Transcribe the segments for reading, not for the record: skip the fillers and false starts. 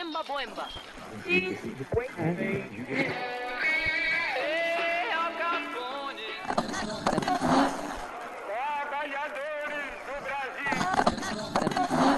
Boemba, boemba. Trabalhadores do Brasil.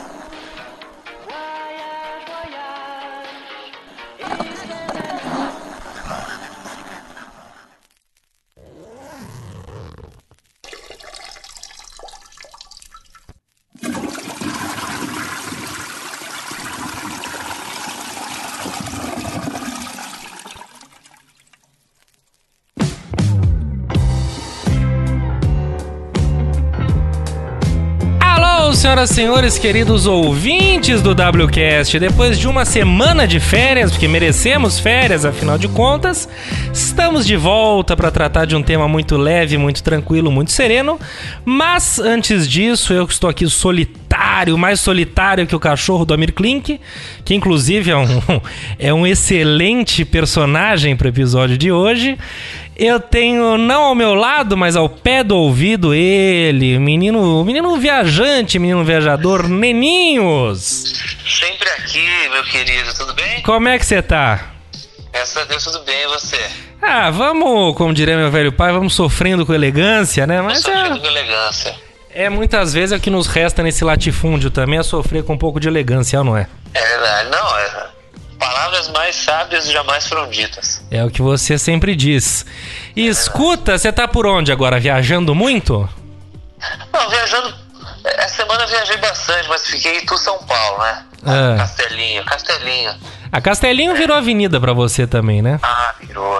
Senhoras e senhores, queridos ouvintes do WCast, depois de uma semana de férias, porque merecemos férias, afinal de contas, estamos de volta para tratar de um tema muito leve, muito tranquilo, muito sereno. Mas antes disso, eu que estou aqui solitário, mais solitário que o cachorro do Amir Klink, que inclusive é um excelente personagem para o episódio de hoje. Eu tenho, não ao meu lado, mas ao pé do ouvido, ele, menino viajante, menino viajador, Neninhos. Sempre aqui, meu querido, tudo bem? Como é que você tá? Graças a Deus, tudo bem, e você? Ah, vamos, como diria meu velho pai, vamos sofrendo com elegância, né? Mas sofrendo com elegância. Muitas vezes é o que nos resta nesse latifúndio também, é sofrer com um pouco de elegância, não é? É verdade, não, palavras mais sábias jamais foram ditas. É o que você sempre diz. E escuta, você tá por onde agora? Viajando muito? Não, viajando... Essa semana eu viajei bastante, mas fiquei em Itu, São Paulo, né? Castelinho. A Castelinho virou avenida pra você também, né? Ah, virou,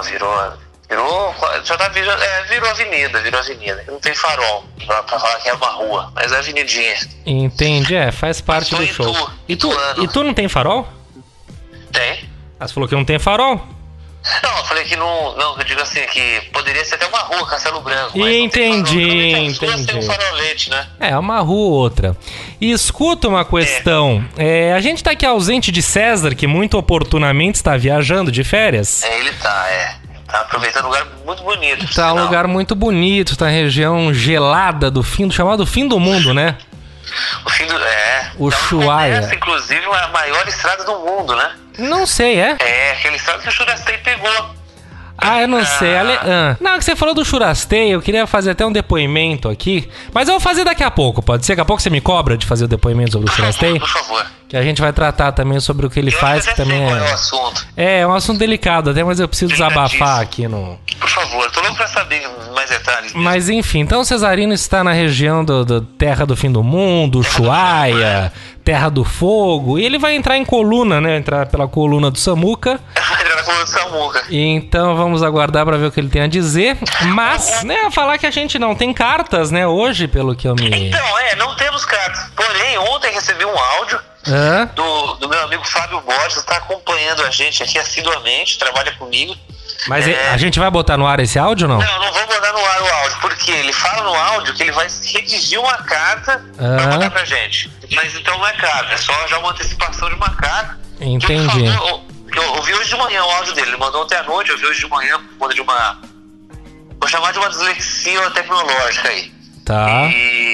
já tá virou avenida. Não tem farol pra falar que é uma rua, mas é avenidinha. Entendi, faz parte do show. E tu não tem farol? Tem. Ah, você falou que não tem farol? Não, eu falei que não, eu digo assim, que poderia ser até uma rua, Castelo Branco. Mas entendi. Tem um farolete, né? Uma rua ou outra. E escuta uma questão. A gente tá aqui ausente de César, que muito oportunamente está viajando de férias. Ele tá aproveitando um lugar muito bonito. Tá um lugar muito bonito, tá na região gelada chamado Fim do Mundo, né? O Ushuaia. Inclusive, a maior estrada do mundo, né? Não sei, aquela estrada que o Churastei pegou. Eu não sei. Não, que você falou do Churastei, eu queria fazer até um depoimento aqui. Mas eu vou fazer daqui a pouco, pode ser? Daqui a pouco você me cobra de fazer o depoimento sobre o Churastei? Por favor. Que a gente vai tratar também sobre o que ele faz, que também é um assunto delicado até, mas eu preciso desabafar aqui no... Por favor, tô louco pra saber mais detalhes mesmo. Mas enfim, então o Cesarino está na região do Terra do Fim do Mundo, Ushuaia, Terra do Fogo, e ele vai entrar em coluna, né? Entrar pela coluna do Samuca. Vai entrar na coluna do Samuca. Então vamos aguardar pra ver o que ele tem a dizer. Mas, falar que a gente não tem cartas, né? Hoje, pelo que eu me... Então, não temos cartas. Porém, ontem recebi um áudio do meu amigo Fábio Borges, que está acompanhando a gente aqui assiduamente, trabalha comigo. Mas a gente vai botar no ar esse áudio ou não? Não vou botar no ar o áudio, porque ele fala no áudio que ele vai redigir uma carta pra mandar pra gente. Mas então não é carta, é só já uma antecipação de uma carta. Entendi. Eu ouvi hoje de manhã o áudio dele, ele mandou ontem à noite, eu ouvi hoje de manhã, por conta de uma... Vou chamar de uma dislexia tecnológica aí. Tá.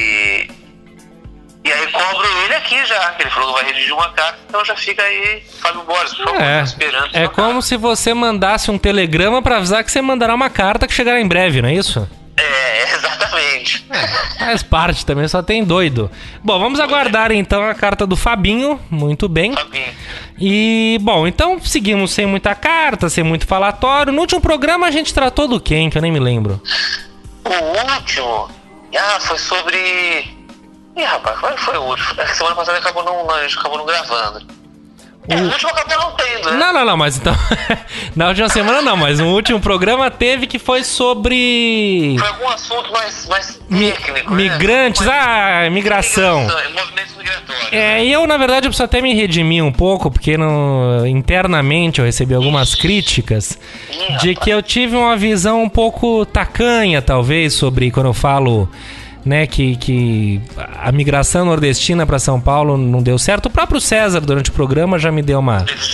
E aí cobro ele aqui já, que ele falou que vai redigir uma carta, então já fica aí, Fábio Borges, por favor, esperando. É como se você mandasse um telegrama pra avisar que você mandará uma carta que chegará em breve, não é isso? Exatamente. Faz parte também, só tem doido. Bom, vamos aguardar então a carta do Fabinho, muito bem. Fabinho. E, bom, então seguimos sem muita carta, sem muito falatório. No último programa a gente tratou do quem, que eu nem me lembro. O último? Foi sobre... rapaz, qual foi o último? A semana passada a gente acabou não gravando. O último acabou não tendo, né? Não, mas então... Na última semana não, mas o último programa teve que foi sobre... Foi algum assunto mais técnico, migrantes, migração. Movimentos migratórios. E eu, na verdade, eu preciso até me redimir um pouco, porque internamente eu recebi algumas críticas de que eu tive uma visão um pouco tacanha, talvez, sobre quando eu falo... né, que a migração nordestina para São Paulo não deu certo. O próprio César, durante o programa, já me deu uma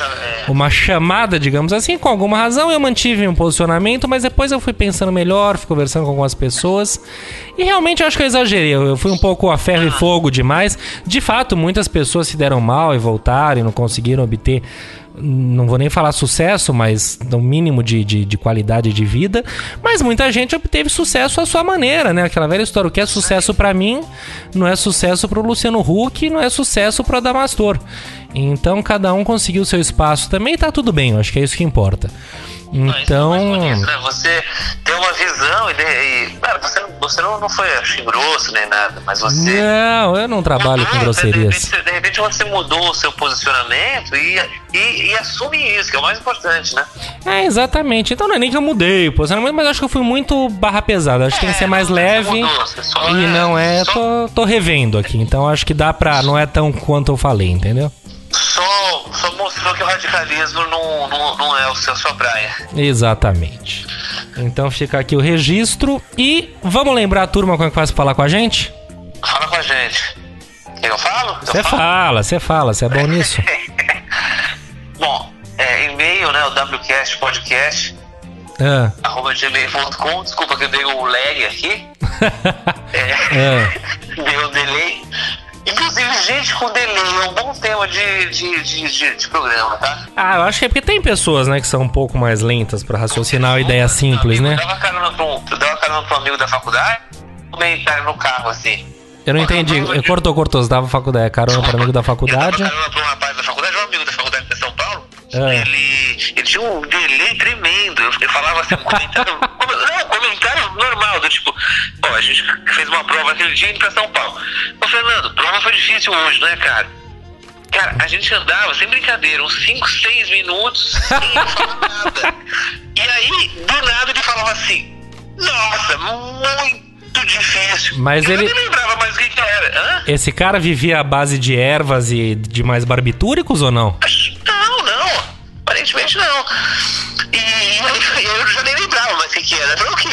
uma chamada, digamos assim, com alguma razão. Eu mantive um posicionamento, mas depois eu fui pensando melhor, fui conversando com algumas pessoas. E realmente eu acho que eu exagerei. Eu fui um pouco a ferro e fogo demais. De fato, muitas pessoas se deram mal e voltaram e não conseguiram obter... Não vou nem falar sucesso, mas no mínimo de qualidade de vida. Mas muita gente obteve sucesso à sua maneira, né? Aquela velha história, o que é sucesso pra mim não é sucesso pro Luciano Huck, não é sucesso pro Adamastor. Então cada um conseguiu o seu espaço também e tá tudo bem, eu acho que é isso que importa. Então... Isso, né? Você tem uma visão cara, você não foi grosso nem nada, mas você... Não, eu não trabalho com grosserias. De repente você mudou o seu posicionamento e assume isso, que é o mais importante, né? É, exatamente. Então não é nem que eu mudei o posicionamento, mas acho que eu fui muito barra pesada. Acho que tem que ser mais leve. E não é... Tô revendo aqui, então acho que dá pra... Não é tão quanto eu falei, entendeu? Só mostrou que o radicalismo não é a sua praia. Exatamente. Então fica aqui o registro. E vamos lembrar a turma como é que faz pra falar com a gente? Fala com a gente. Eu falo? Você fala, você é bom nisso. Bom, e-mail, né? O WCast Podcast @gmail.com. Desculpa que eu dei um lag aqui. Dei um delay. Inclusive, gente com delay é um bom tema de programa, tá? Ah, eu acho que é porque tem pessoas, né, que são um pouco mais lentas pra raciocinar a ideia simples, né? Eu dava carona pra um amigo da faculdade, comentário no carro, assim. Eu não entendi. Cortou. Você dava faculdade, carona para amigo da faculdade? Eu dava carona pra um rapaz da faculdade, um amigo da faculdade de São Paulo. Ele tinha um delay tremendo. Ele falava assim, comentário normal, do tipo, a gente fez uma prova aquele dia indo pra São Paulo. Ô, Fernando, prova foi difícil hoje, né, cara? Cara, a gente andava, sem brincadeira, uns 5, 6 minutos sem falar nada. E aí, do nada, ele falava assim, nossa, muito difícil. Mas eu nem lembrava mais o que era. Hã? Esse cara vivia à base de ervas e de mais barbitúricos ou não? Não. Aparentemente não. E eu já nem lembrava mais o que era. Falei, o quê?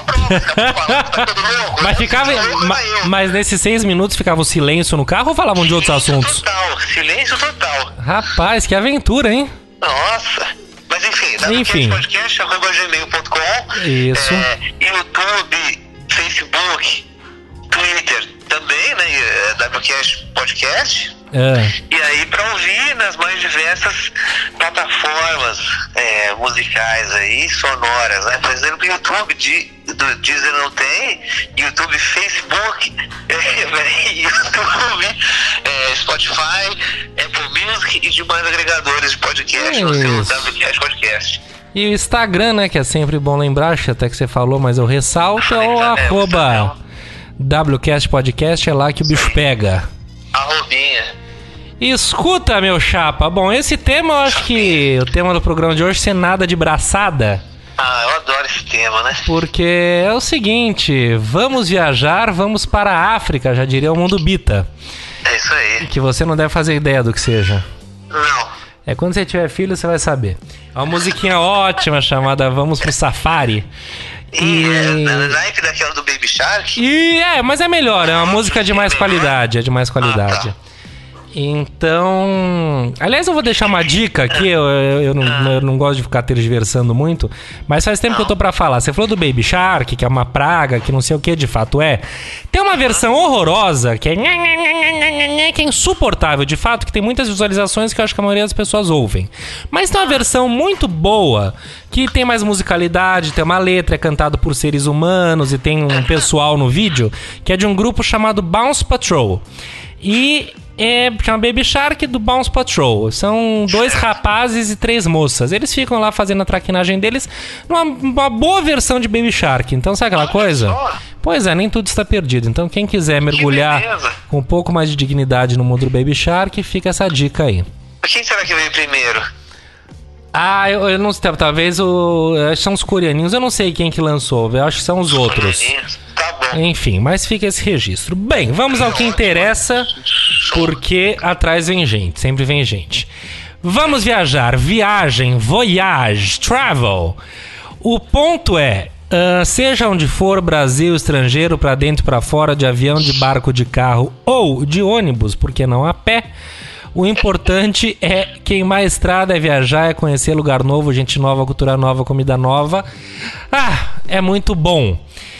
Tá todo louco? Mas ficava. Mas nesses 6 minutos ficava o silêncio no carro ou falavam de outros assuntos? Silêncio total. Rapaz, que aventura, hein? Nossa. Mas enfim, podcast@gmail.com. Isso. YouTube, Facebook, Twitter também, né? WCast Podcast. E aí pra ouvir nas mais diversas plataformas musicais aí, sonoras, né? Por exemplo, YouTube, do Deezer não tem, YouTube, Facebook, YouTube, Spotify, Apple Music e demais agregadores de podcast no seu WCast Podcast. E o Instagram, né, que é sempre bom lembrar, até que você falou, mas eu ressalto, é o @WCast Podcast, é lá que o bicho pega. Arrobinha. Escuta, meu chapa. Bom, esse tema eu acho que o tema do programa de hoje é nada de braçada. Ah, eu adoro esse tema, né? Porque é o seguinte, vamos viajar, vamos para a África, já diria o Mundo Bita. É isso aí. Que você não deve fazer ideia do que seja. Não. É quando você tiver filho, você vai saber. É uma musiquinha ótima chamada Vamos pro Safari. Na naipe daquela do Baby Shark? Mas é melhor, é uma música de mais qualidade, Tá. Então... Aliás, eu vou deixar uma dica aqui, eu não gosto de ficar tergiversando muito, mas faz tempo que eu tô pra falar. Você falou do Baby Shark, que é uma praga, que não sei o que de fato é. Tem uma versão horrorosa, que é insuportável, de fato, que tem muitas visualizações que eu acho que a maioria das pessoas ouvem. Mas tem uma versão muito boa, que tem mais musicalidade, tem uma letra, é cantado por seres humanos e tem um pessoal no vídeo, que é de um grupo chamado Bounce Patrol. E chama Baby Shark do Bounce Patrol. São 2 rapazes e 3 moças. Eles ficam lá fazendo a traquinagem deles numa boa versão de Baby Shark. Então sabe aquela coisa? Pois é, nem tudo está perdido. Então quem quiser mergulhar com um pouco mais de dignidade no mundo do Baby Shark, fica essa dica aí. Quem será que veio primeiro? Eu não sei, talvez são os coreaninhos. Eu não sei quem que lançou, eu acho que são os outros. Tá bom. Enfim, mas fica esse registro. Bem, vamos ao que interessa, porque atrás vem gente, sempre vem gente. Vamos viajar, viagem, voyage, travel. O ponto é, seja onde for, Brasil, estrangeiro, pra dentro, pra fora, de avião, de barco, de carro ou de ônibus, porque não a pé, O importante é queimar a estrada, é viajar, é conhecer lugar novo, gente nova, cultura nova, comida nova. É muito bom.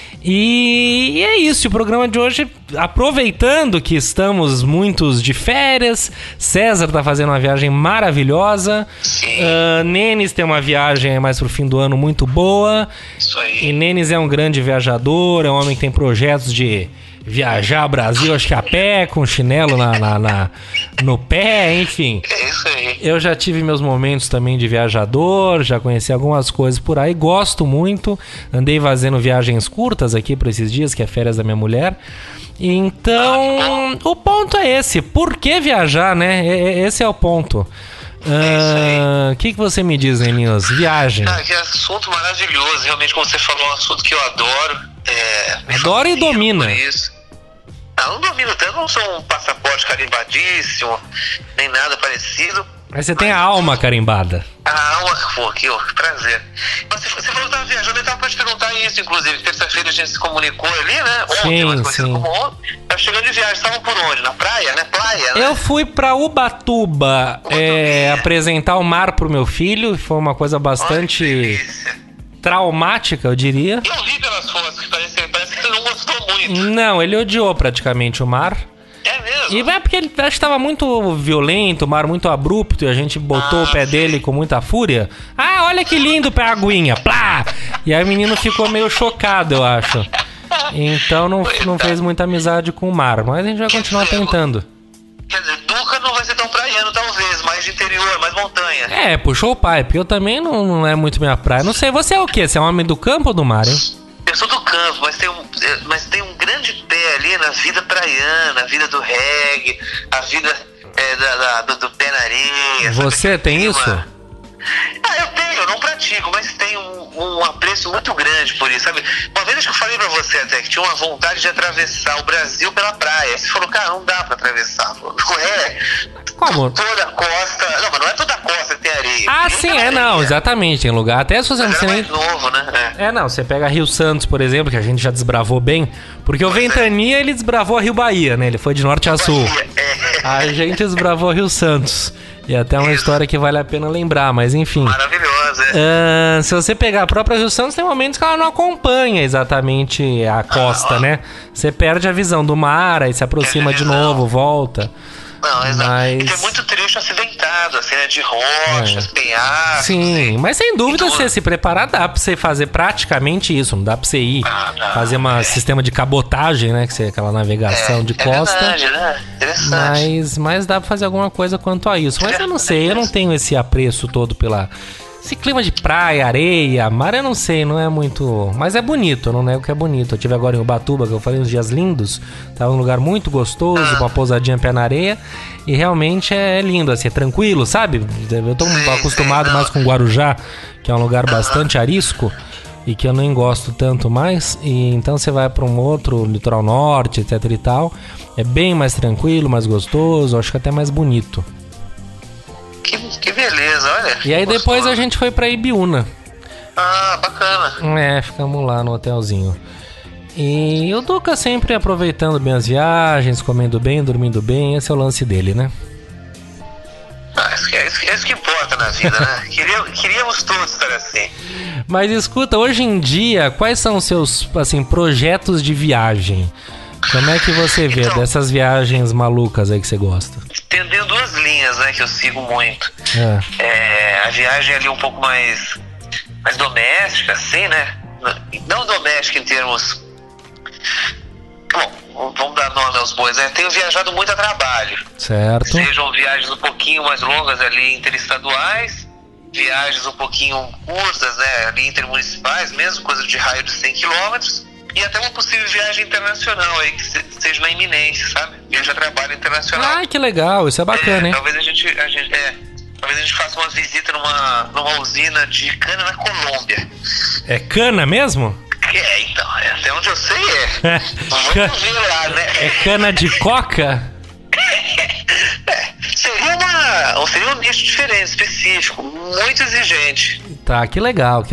E é isso, o programa de hoje, aproveitando que estamos muitos de férias, César tá fazendo uma viagem maravilhosa, Nenes tem uma viagem mais pro fim do ano muito boa. Isso aí. E Nenes é um grande viajador, é um homem que tem projetos de viajar ao Brasil, acho que a pé, com chinelo no pé, enfim. É isso aí. Eu já tive meus momentos também de viajador, já conheci algumas coisas por aí, gosto muito. Andei fazendo viagens curtas aqui por esses dias, que é férias da minha mulher. Então, o ponto é esse. Por que viajar, né? Esse é o ponto. O que você me diz, Neninhos? Viagem. Que assunto maravilhoso. Realmente, como você falou, é um assunto que eu adoro. Adoro e domina. Não domino tanto, não sou um passaporte carimbadíssimo, nem nada parecido. Mas você tem a alma carimbada. A alma, pô, que prazer. Mas você falou que estava viajando, eu estava para te perguntar isso, inclusive. Terça-feira a gente se comunicou ali, né? Sim. Tava chegando de viagem, estavam por onde? Na praia, né? Praia, né? Eu fui pra Ubatuba apresentar o mar pro meu filho. Foi uma coisa bastante traumática, eu diria. Eu vi pelas fotos que parece que ele não gostou muito. Não, ele odiou praticamente o mar. É mesmo? E é porque ele acho que estava muito violento, o mar muito abrupto, e a gente botou o pé dele com muita fúria. Olha que lindo, pé aguinha, plá! E aí o menino ficou meio chocado, eu acho. Então não fez muita amizade com o mar, mas a gente vai continuar tentando. Quer dizer, Duca não vai ser tão praiano, talvez, mais de interior, mais montanha. Puxou o pai, porque eu também não é muito minha praia. Não sei, você é o quê? Você é um homem do campo ou do mar, hein? Eu sou do campo, mas tem um grande pé ali na vida praiana, a vida do reggae, a vida do pé na areia. Você tem isso? Eu tenho, eu não pratico, mas tenho um apreço muito grande por isso, sabe? Uma vez que eu falei pra você até que tinha uma vontade de atravessar o Brasil pela praia. Você falou, cara, não dá pra atravessar. Não é Como? toda a costa. Não, mas não é toda a costa que tem areia. Sim, não, exatamente. Tem lugar. Até se você não mais novo, né? Não, você pega Rio Santos, por exemplo, que a gente já desbravou bem, porque o Ventania, ele desbravou a Rio Bahia, né? Ele foi de norte a sul. A gente desbravou Rio Santos. E até uma história que vale a pena lembrar, mas enfim. Maravilhosa, se você pegar a própria Rio Santos, tem momentos que ela não acompanha exatamente a costa, né? Você perde a visão do mar, aí se aproxima de novo, volta. Não, exato. E tem muito trecho acidentado, assim, né? De rochas, penhascos. Sim, mas sem dúvida, se você se preparar, dá pra você fazer praticamente isso. Não dá pra você ir fazer um sistema de cabotagem, né? Que é aquela navegação de costa. Verdade, né? Interessante. Mas dá pra fazer alguma coisa quanto a isso. Mas eu não sei, eu não tenho esse apreço todo esse clima de praia, areia, mar, eu não sei, não é muito... Mas é bonito, eu não nego que é bonito. Eu tive agora em Ubatuba, que eu falei uns dias lindos. Tava num lugar muito gostoso, uma pousadinha pé na areia. E realmente é lindo, assim, é tranquilo, sabe? Eu tô acostumado mais com Guarujá, que é um lugar bastante arisco. E que eu nem gosto tanto mais. E então você vai pra um outro litoral norte, etc e tal. É bem mais tranquilo, mais gostoso, acho que até mais bonito. Que beleza, olha. E aí depois a gente foi pra Ibiúna. Bacana. Ficamos lá no hotelzinho. E o Duca sempre aproveitando bem as viagens, comendo bem, dormindo bem. Esse é o lance dele, né? Isso que importa na vida, né? Queríamos todos estar assim. Mas escuta, hoje em dia, quais são os seus, assim, projetos de viagem? Como é que você vê dessas viagens malucas aí que você gosta? Tem duas linhas, né, que eu sigo muito. A viagem ali um pouco mais doméstica, assim, né? Não doméstica em termos... Bom, vamos dar nome aos bois, né? Tenho viajado muito a trabalho. Certo. Sejam viagens um pouquinho mais longas ali, interestaduais, viagens um pouquinho curtas, né, ali intermunicipais, mesmo coisa de raio de 100 km. E até uma possível viagem internacional aí, que seja na iminência, sabe? Viagem a trabalho internacional. Que legal, isso é bacana, hein? Talvez a gente faça uma visita numa usina de cana na Colômbia. É cana mesmo? Então, até onde eu sei Vamos ver lá, né? É cana de coca? Seria um nicho diferente, específico, muito exigente. Tá, que legal.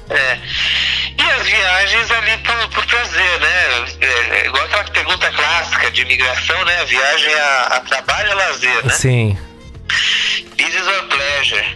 E as viagens ali por prazer, né? Igual aquela pergunta clássica, básica de imigração, né? Viagem a trabalho e a lazer, né? Sim. Business or pleasure.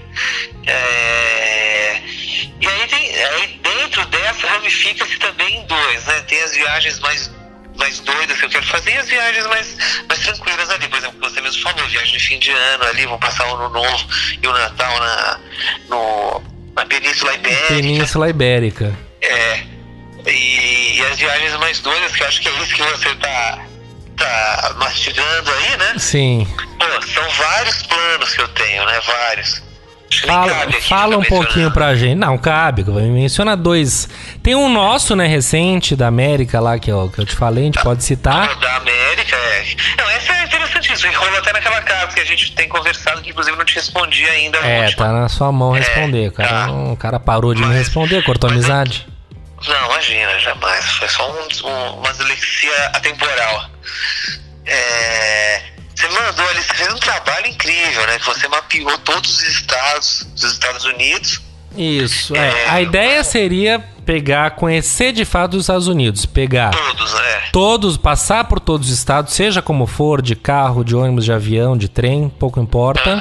E aí dentro dessa ramifica-se também em dois, né? Tem as viagens mais doidas que eu quero fazer e as viagens mais tranquilas ali. Por exemplo, você mesmo falou, viagem de fim de ano ali, vão passar o Ano Novo e o Natal na Península Ibérica. Península Ibérica. E as viagens mais doidas, que eu acho que é isso que você tá mastigando aí, né? Sim. Pô, são vários planos que eu tenho, né? Vários. Fala um pouquinho pra gente. Não, cabe. Menciona dois. Tem um nosso, né, recente, da América lá, que eu te falei, a gente pode citar. Da América, Não, essa é interessantíssima. Enrola até naquela carta que a gente tem conversado, que inclusive eu não te respondi ainda. Tá na sua mão responder. O cara parou de me responder, cortou amizade. Não, imagina, jamais. Foi só uma dislexia atemporal. Você mandou ali, você fez um trabalho incrível, né? Que você mapeou todos os estados dos Estados Unidos. Isso, a ideia seria conhecer de fato os Estados Unidos. Todos, passar por todos os estados, seja como for, de carro, de ônibus, de avião, de trem, pouco importa.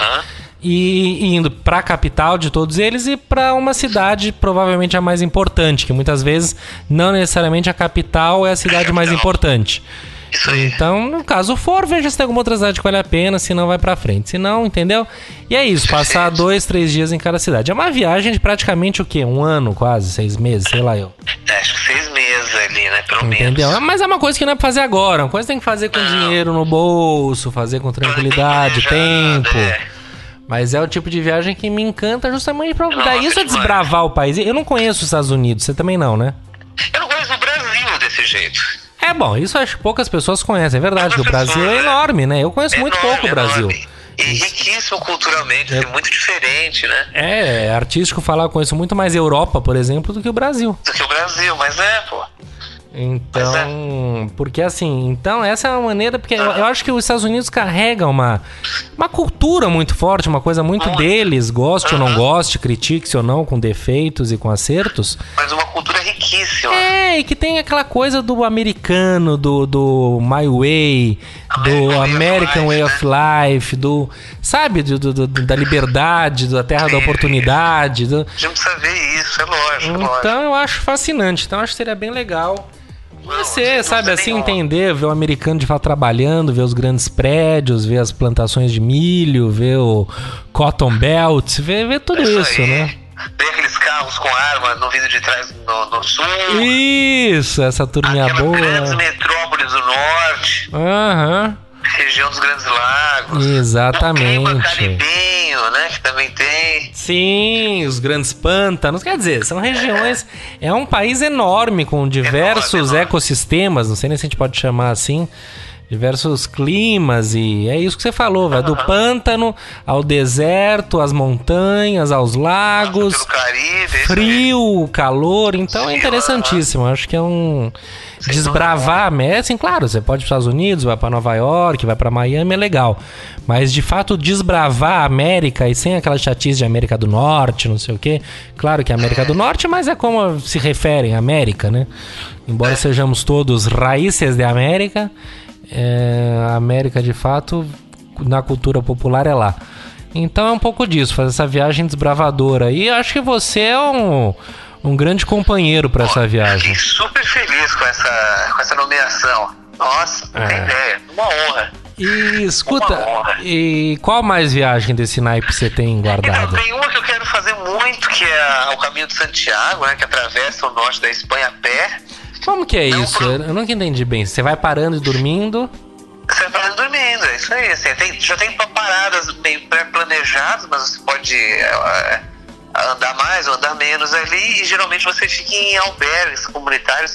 E indo para a capital de todos eles e para uma cidade provavelmente a mais importante, que muitas vezes não necessariamente a capital é a cidade mais importante. Isso aí. Então, no caso for, veja se tem alguma outra cidade que vale a pena, se não vai pra frente. Se não, entendeu? E é isso, passar 2, 3 dias em cada cidade. É uma viagem de praticamente o quê? 1 ano, quase, 6 meses, sei lá eu. Acho que 6 meses ali, né? Pelo Entendeu? menos. Mas é uma coisa que não é pra fazer agora. Uma coisa que tem que fazer com dinheiro no bolso, fazer com tranquilidade, tempo. Mas é o tipo de viagem que me encanta justamente pra dar isso a desbravar o país. Eu não conheço os Estados Unidos, você também não, né? Eu não conheço o Brasil desse jeito. Bom, isso acho que poucas pessoas conhecem. É verdade que o Brasil é enorme, né? Eu conheço muito pouco o Brasil. E riquíssimo culturalmente, muito diferente, né? Artístico falar, eu conheço muito mais Europa, por exemplo, do que o Brasil. Mas pô. Então, porque assim, então essa é uma maneira, porque eu acho que os Estados Unidos carregam uma cultura muito forte, uma coisa muito deles, goste ou não goste, critique-se ou não, com defeitos e com acertos. Mas uma cultura riquíssima. E que tem aquela coisa do americano, do My Way, do American Way of Life, sabe, da liberdade, da terra da oportunidade. A gente precisa ver isso, é lógico. Então eu acho fascinante, então acho que seria bem legal. Você, sabe, assim, entender, ver o americano de fato trabalhando, ver os grandes prédios, ver as plantações de milho, ver o Cotton Belt, ver tudo isso, né? Ver aqueles carros com arma no vidro de trás no sul. Isso, essa turminha boa. Grandes metrópoles do norte. Região dos Grandes Lagos. Exatamente. O clima caribenho, né? Que também tem. Sim, os grandes pântanos. Quer dizer, são regiões. É um país enorme com diversos ecossistemas. Não sei nem se a gente pode chamar assim. Diversos climas. E é isso que você falou, vai do pântano ao deserto, às montanhas, aos lagos. Pelo Caribe, frio, calor. Então é interessantíssimo. Acho que é desbravar a América, assim, claro, você pode ir para os Estados Unidos, vai para Nova York, vai para Miami, é legal. Mas, de fato, desbravar a América e sem aquela chatice de América do Norte, não sei o quê. Claro que é América do Norte, mas é como se referem à América, né? Embora sejamos todos raízes de América, a América, de fato, na cultura popular é lá. Então é um pouco disso, fazer essa viagem desbravadora. E acho que você é um grande companheiro para essa viagem. Fiquei super feliz com essa nomeação. Nossa, não tem ideia. Uma honra. E escuta, e qual mais viagem desse naipe você tem guardada? Então, tem uma que eu quero fazer muito, que é o Caminho de Santiago, né? Que atravessa o norte da Espanha a pé. Como que é isso? Eu nunca entendi bem. Você vai parando e dormindo? Você vai parando e dormindo, é isso aí. Assim, já tem paradas meio pré-planejadas, mas você pode andar mais ou andar menos ali, e geralmente você fica em albergues comunitários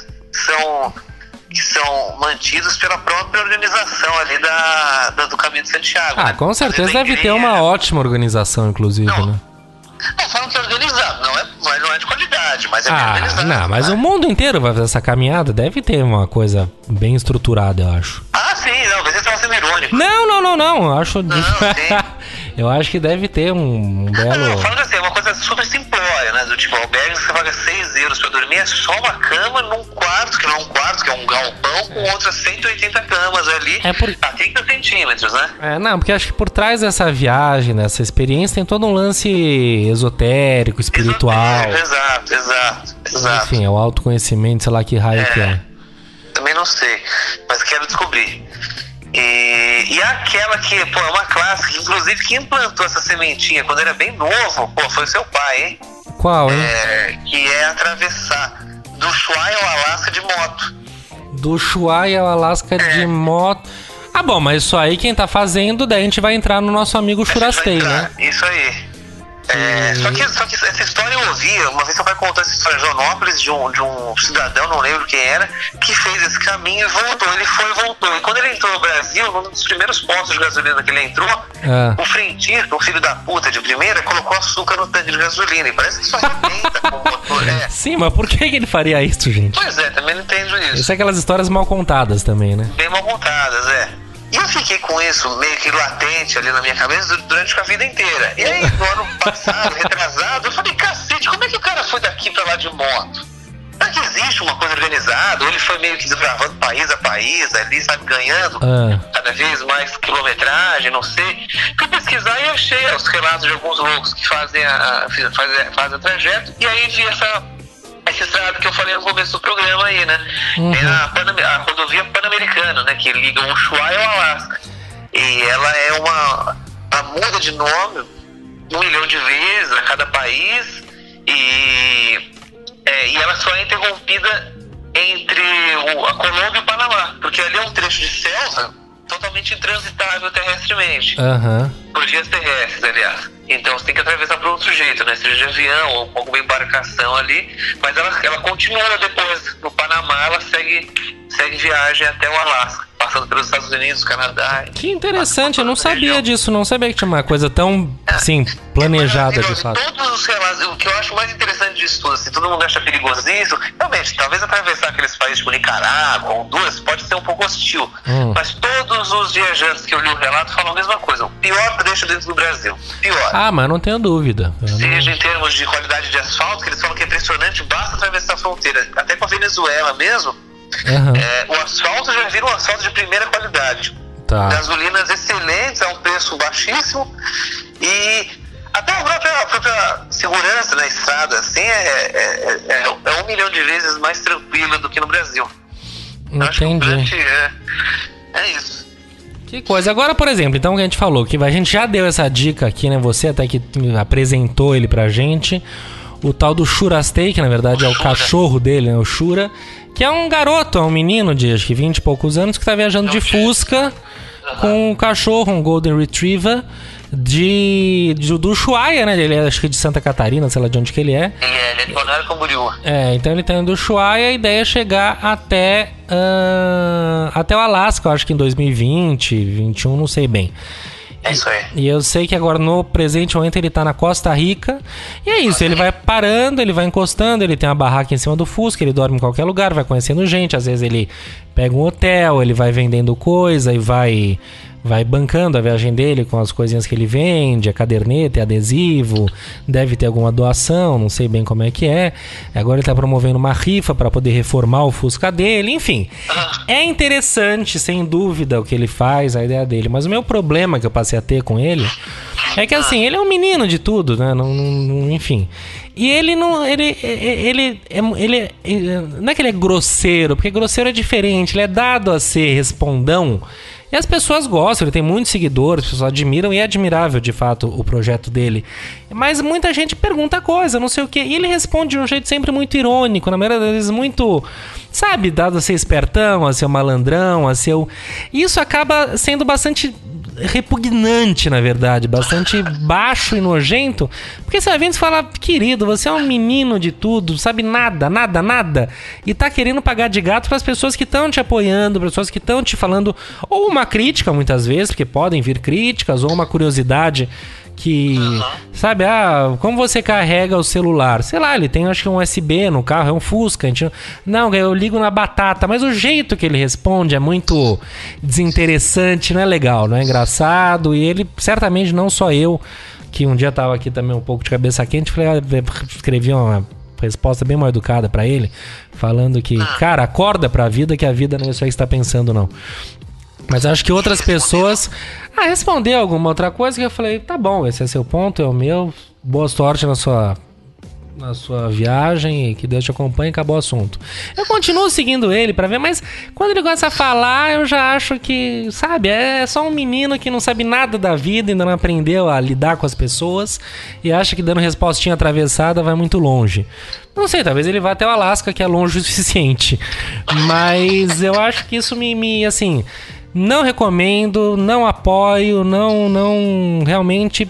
que são mantidos pela própria organização ali do Caminho de Santiago. Né? Com certeza deve ter uma ótima organização, inclusive, né? Não, falam que é organizado, não é de qualidade, mas é bem organizado. Não, mas o mundo inteiro vai fazer essa caminhada, deve ter uma coisa bem estruturada, eu acho. Sim, não, você estava sendo irônico. Não, eu acho... Não, sim. Eu acho que deve ter um belo... Não, falando assim, é uma coisa super simplória, né? Do tipo, albergue você paga 6 euros pra dormir, é só uma cama num quarto, que não é um quarto, que é um galpão, com outras 180 camas ali, a 30 centímetros, né? Não, porque acho que por trás dessa viagem, dessa experiência, tem todo um lance esotérico, espiritual. Exato. Enfim, é o autoconhecimento, sei lá que raio que é. Também não sei, mas quero descobrir. E aquela que, pô, é uma classe que, inclusive, quem implantou essa sementinha quando era bem novo, pô, foi o seu pai, hein? Qual, hein? Que é atravessar do Ushuaia ao Alasca de moto. Do Ushuaia ao Alasca de moto. Ah, bom, mas isso aí quem tá fazendo, daí a gente vai entrar no nosso amigo Churastei, né? Isso aí. Só que essa história eu ouvi, uma vez seu pai contou essa história em Joanópolis de um cidadão, não lembro quem era, que fez esse caminho e voltou. Ele foi e voltou. E quando ele entrou no Brasil, num dos primeiros postos de gasolina que ele entrou, o frentista, o filho da puta de primeira, colocou açúcar no tanque de gasolina. E parece que isso arrebenta com o motor. Sim, mas por que ele faria isso, gente? Pois é, também não entendo isso. Isso é aquelas histórias mal contadas também, né? Bem mal contadas, E eu fiquei com isso meio que latente ali na minha cabeça durante a vida inteira. E aí, no ano passado, retrasado, eu falei, cacete, como é que o cara foi daqui pra lá de moto? Será que existe uma coisa organizada? Ou ele foi meio que desbravando país a país ali, sabe, ganhando cada vez mais quilometragem, não sei. Fui pesquisar e achei os relatos de alguns loucos que fazem o trajeto. E aí vi essa estrada que eu falei no começo do programa aí, né? É a rodovia Pan-Americana, né? Que liga o Ushuaia ao Alasca. E ela ela muda de nome 1 milhão de vezes a cada país e ela só é interrompida entre a Colômbia e o Panamá, porque ali é um trecho de selva totalmente intransitável terrestremente. Por vias terrestres, aliás. Então você tem que atravessar por outro jeito, né? Seja de avião ou com alguma embarcação ali. Mas ela continua depois no Panamá, ela segue viagem até o Alasca, passando pelos Estados Unidos, Canadá. Que interessante, eu não sabia disso, não sabia que tinha uma coisa tão, assim, planejada de fato. Todos os relatos, o que eu acho mais interessante disso tudo, assim, todo mundo acha perigoso isso, realmente, talvez atravessar aqueles países tipo Nicarágua, Honduras, pode ser um pouco hostil, mas todos os viajantes que eu li o relato falam a mesma coisa, o pior trecho dentro do Brasil, pior. Ah, mas não tenho dúvida. Seja em termos de qualidade de asfalto, que eles falam que é impressionante, basta atravessar a fronteira, até com a Venezuela mesmo, o asfalto já vira um asfalto de primeira qualidade. Gasolinas excelentes a um preço baixíssimo e até a própria segurança na estrada assim é 1 milhão de vezes mais tranquila do que no Brasil. Entendi. É isso. Que coisa. Agora, por exemplo, então que a gente falou, que a gente já deu essa dica aqui, né? Você até que apresentou ele pra gente. O tal do Churastei, que na verdade é o cachorro dele, né? O Chura. Que é um garoto, é um menino de acho que 20 e poucos anos que tá viajando de Fusca com um cachorro, um Golden Retriever do Ushuaia, né? Ele é acho que de Santa Catarina, sei lá de onde que ele é. Ele é de Balneário Camboriú. Então ele tá indo do Ushuaia, a ideia é chegar até o Alasca, eu acho que em 2020, 2021, não sei bem. É isso aí. E eu sei que agora no presente momento ele tá na Costa Rica. E é isso, ele vai parando, ele vai encostando, ele tem uma barraca em cima do Fusca, ele dorme em qualquer lugar, vai conhecendo gente, às vezes ele pega um hotel, ele vai vendendo coisa e vai bancando a viagem dele com as coisinhas que ele vende, a caderneta, adesivo, deve ter alguma doação, não sei bem como é que é. Agora ele tá promovendo uma rifa para poder reformar o Fusca dele, enfim. É interessante, sem dúvida, o que ele faz, a ideia dele, mas o meu problema que eu passei a ter com ele é que assim, ele é um menino de tudo, né? Enfim. E ele não. Ele não é que ele é grosseiro, porque grosseiro é diferente, ele é dado a ser respondão. E as pessoas gostam, ele tem muitos seguidores, as pessoas admiram e é admirável, de fato, o projeto dele. Mas muita gente pergunta coisa, não sei o quê. E ele responde de um jeito sempre muito irônico, na maioria das vezes muito, sabe, dado a ser espertão, a ser malandrão, a ser... Isso acaba sendo bastante repugnante, na verdade, bastante baixo e nojento, porque você vai vendo e fala, querido, você é um menino de tudo, sabe nada, e tá querendo pagar de gato para as pessoas que estão te apoiando, pessoas que estão te falando, ou uma crítica muitas vezes, porque podem vir críticas, ou uma curiosidade que, sabe, como você carrega o celular? Sei lá, ele tem acho que um USB no carro, é um Fusca, não, eu ligo na batata, mas o jeito que ele responde é muito desinteressante, não é legal, não é engraçado, e ele, certamente não só eu, que um dia tava aqui também um pouco de cabeça quente, escrevi uma resposta bem mal educada pra ele, falando que, cara, acorda pra vida, que a vida não é isso aí que você tá pensando, não. Mas acho que outras pessoas... respondeu alguma outra coisa que eu falei, tá bom, esse é seu ponto, é o meu, boa sorte na sua viagem, que Deus te acompanhe, acabou o assunto. Eu continuo seguindo ele pra ver, mas quando ele começa a falar, eu já acho que, sabe, é só um menino que não sabe nada da vida, ainda não aprendeu a lidar com as pessoas e acha que dando respostinha atravessada vai muito longe. Não sei, talvez ele vá até o Alasca, que é longe o suficiente. Mas eu acho que isso me assim... Não recomendo, não apoio, não realmente...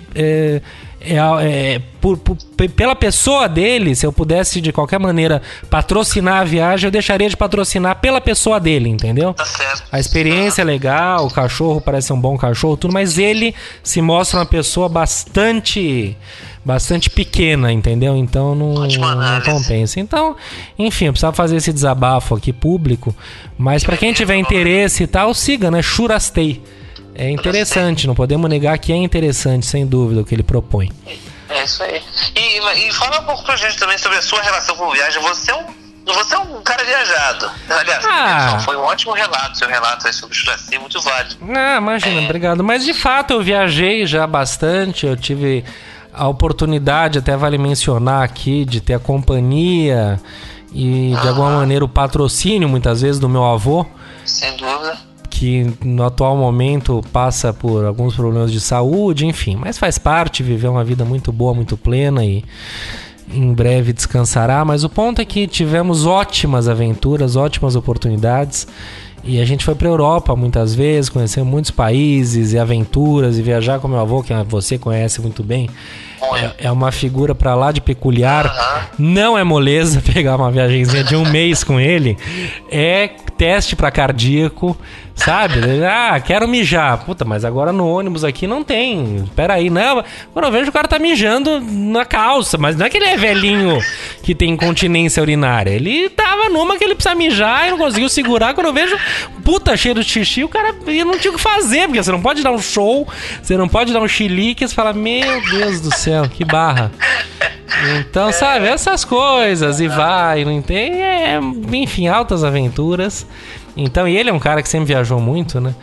pela pessoa dele, se eu pudesse de qualquer maneira patrocinar a viagem, eu deixaria de patrocinar pela pessoa dele, entendeu? Tá certo. A experiência é legal, o cachorro parece um bom cachorro, tudo, mas ele se mostra uma pessoa bastante pequena, entendeu? Então não compensa. Então, enfim, eu precisava fazer esse desabafo aqui público, mas pra quem tiver interesse e tal, siga, né? Shurastei. É interessante, não podemos negar que é interessante, sem dúvida, o que ele propõe. É isso aí. E fala um pouco pra gente também sobre a sua relação com viagem. Você é um cara viajado. Aliás, foi um ótimo relato, seu relato aí sobre o Shurastei, muito válido. Imagina, obrigado. Mas de fato eu viajei já bastante, eu tive a oportunidade, até vale mencionar aqui, de ter a companhia e de alguma maneira o patrocínio, muitas vezes, do meu avô. Sem dúvida. Que no atual momento passa por alguns problemas de saúde, enfim, mas faz parte, viveu uma vida muito boa, muito plena e em breve descansará. Mas o ponto é que tivemos ótimas aventuras, ótimas oportunidades e a gente foi para a Europa muitas vezes, conheceu muitos países e aventuras e viajar com meu avô, que você conhece muito bem. É uma figura pra lá de peculiar. Não é moleza pegar uma viagenzinha de 1 mês com ele. É teste pra cardíaco, sabe? Quero mijar. Puta, mas agora no ônibus aqui não tem. Peraí, não. Quando eu vejo o cara tá mijando na calça, mas não é que ele é velhinho que tem incontinência urinária. Ele tava numa que ele precisa mijar e não conseguiu segurar. Quando eu vejo, puta, cheiro de xixi, o cara não tinha o que fazer, porque você não pode dar um show, você não pode dar um chilique, você fala, meu Deus do céu, que barra. Então, sabe, essas coisas, e vai, não tem, enfim, altas aventuras. Então, e ele é um cara que sempre viajou muito, né?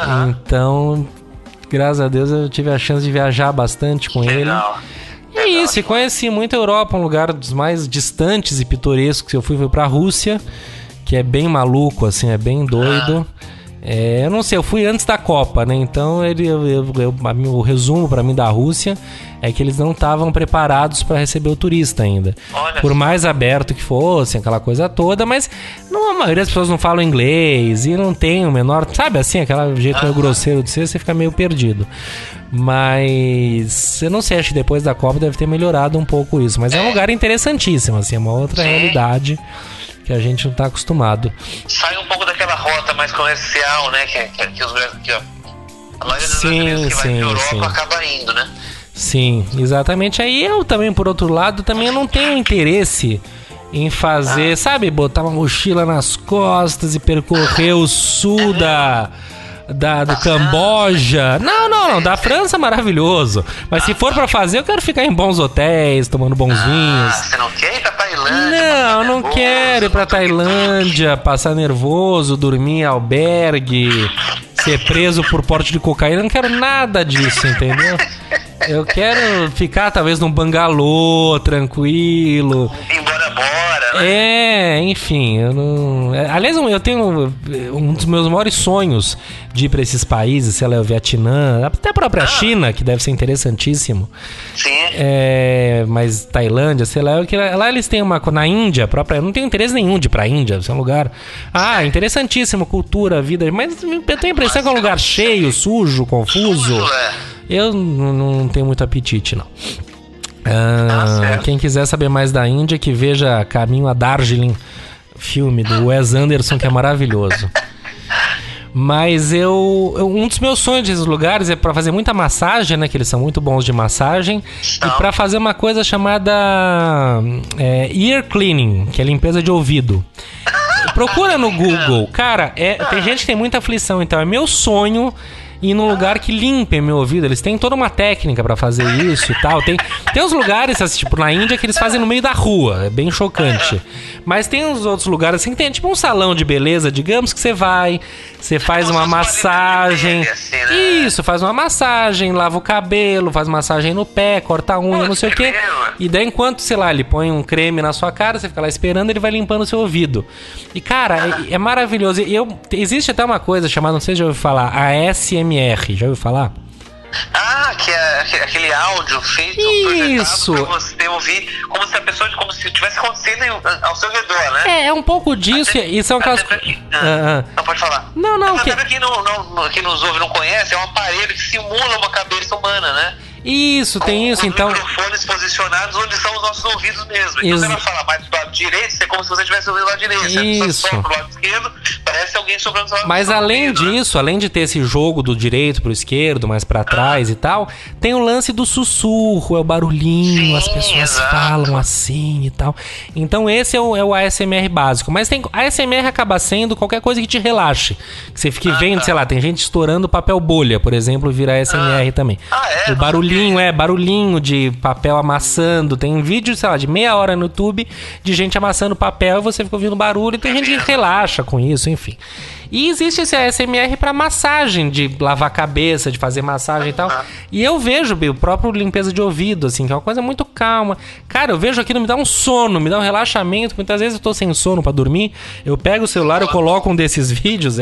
Então, graças a Deus eu tive a chance de viajar bastante com ele. E isso, e conheci muito a Europa, um lugar dos mais distantes e pitorescos que eu fui pra Rússia, que é bem maluco, assim, é bem doido. Eu não sei, eu fui antes da Copa, né? Então o resumo pra mim da Rússia é que eles não estavam preparados pra receber o turista ainda. Por mais aberto que fosse, aquela coisa toda, mas a maioria das pessoas não falam inglês e não tem o menor, sabe assim, aquele jeito meio grosseiro de ser, você fica meio perdido. Mas eu não sei, acho que depois da Copa deve ter melhorado um pouco isso, mas é um lugar interessantíssimo, assim, é uma outra realidade que a gente não tá acostumado. Sai um pouco daquela rota mais comercial, né? Que a maioria dos brasileiros que vai pra Europa acaba indo, né? Sim, exatamente. Aí eu também, por outro lado, também não tenho interesse em fazer, sabe, botar uma mochila nas costas e percorrer o sul do Camboja. Não, da França é maravilhoso. Mas se for pra fazer, eu quero ficar em bons hotéis, tomando bons vinhos. Você não quer ir pra Tailândia? Não quero ir pra Tailândia, passar nervoso, dormir em albergue, ser preso por porte de cocaína. Eu não quero nada disso, entendeu? Eu quero ficar talvez num bangalô, tranquilo. Embora, né? Enfim, eu não... Aliás, eu tenho um dos meus maiores sonhos de ir pra esses países, sei lá, o Vietnã, até a própria China, que deve ser interessantíssimo. Sim. Mas Tailândia, sei lá, lá eles têm na Índia própria, eu não tenho interesse nenhum de ir pra Índia, é um lugar, interessantíssimo, cultura, vida, mas eu tenho a impressão que é um lugar cheio, sujo, confuso. Eu não tenho muito apetite, não. Quem quiser saber mais da Índia, que veja Caminho a Darjeeling, filme do Wes Anderson, que é maravilhoso. Mas um dos meus sonhos desses lugares é para fazer muita massagem, né? Que eles são muito bons de massagem. E para fazer uma coisa chamada ear cleaning, que é limpeza de ouvido. Procura no Google. Cara, tem gente que tem muita aflição, então é meu sonho ir num lugar que limpe meu ouvido. Eles têm toda uma técnica pra fazer isso e tal. Tem uns lugares, assim, tipo na Índia, que eles fazem no meio da rua. É bem chocante. Mas tem uns outros lugares assim que tem tipo um salão de beleza, digamos, que você faz uma massagem. Assim, né? Isso, faz uma massagem, lava o cabelo, faz massagem no pé, corta a unha, não sei o quê. E daí, enquanto, sei lá, ele põe um creme na sua cara, você fica lá esperando, ele vai limpando o seu ouvido. E, cara, é maravilhoso. Existe até uma coisa chamada, não sei se já ouviu falar, ASMR. Já ouviu falar? Que é aquele áudio feito Isso. Pra você ouvir como se a pessoa, como se estivesse acontecendo ao seu redor, né? É um pouco disso. Até, e são aquelas... Não, pode falar. Não. Até pra quem nos ouve não conhece, é um aparelho que simula uma cabeça humana, né? Isso, tem isso, então... microfones posicionados onde são os nossos ouvidos mesmo. Então você vai falar mais do lado direito, é como se você estivesse ouvindo do lado direito. Isso. Você pro lado esquerdo, parece alguém sobrando do lado. Mas além disso, além de ter esse jogo do direito pro esquerdo, mais pra trás e tal, tem o lance do sussurro, é o barulhinho, sim, as pessoas exato. falam assim e tal. Então esse é o ASMR básico. Mas a ASMR acaba sendo qualquer coisa que te relaxe. Que você fique vendo, sei lá, tem gente estourando papel bolha, por exemplo, vira ASMR também. O barulhinho de papel amassando. Tem um vídeo, sei lá, de meia hora no YouTube de gente amassando papel e você fica ouvindo barulho. E tem gente que relaxa com isso, enfim. E existe esse ASMR pra massagem, de lavar a cabeça, de fazer massagem e tal. E eu vejo o próprio limpeza de ouvido, assim, que é uma coisa muito calma. Cara, eu vejo aquilo, me dá um sono, me dá um relaxamento. Muitas vezes eu tô sem sono pra dormir. Eu pego o celular, eu coloco um desses vídeos.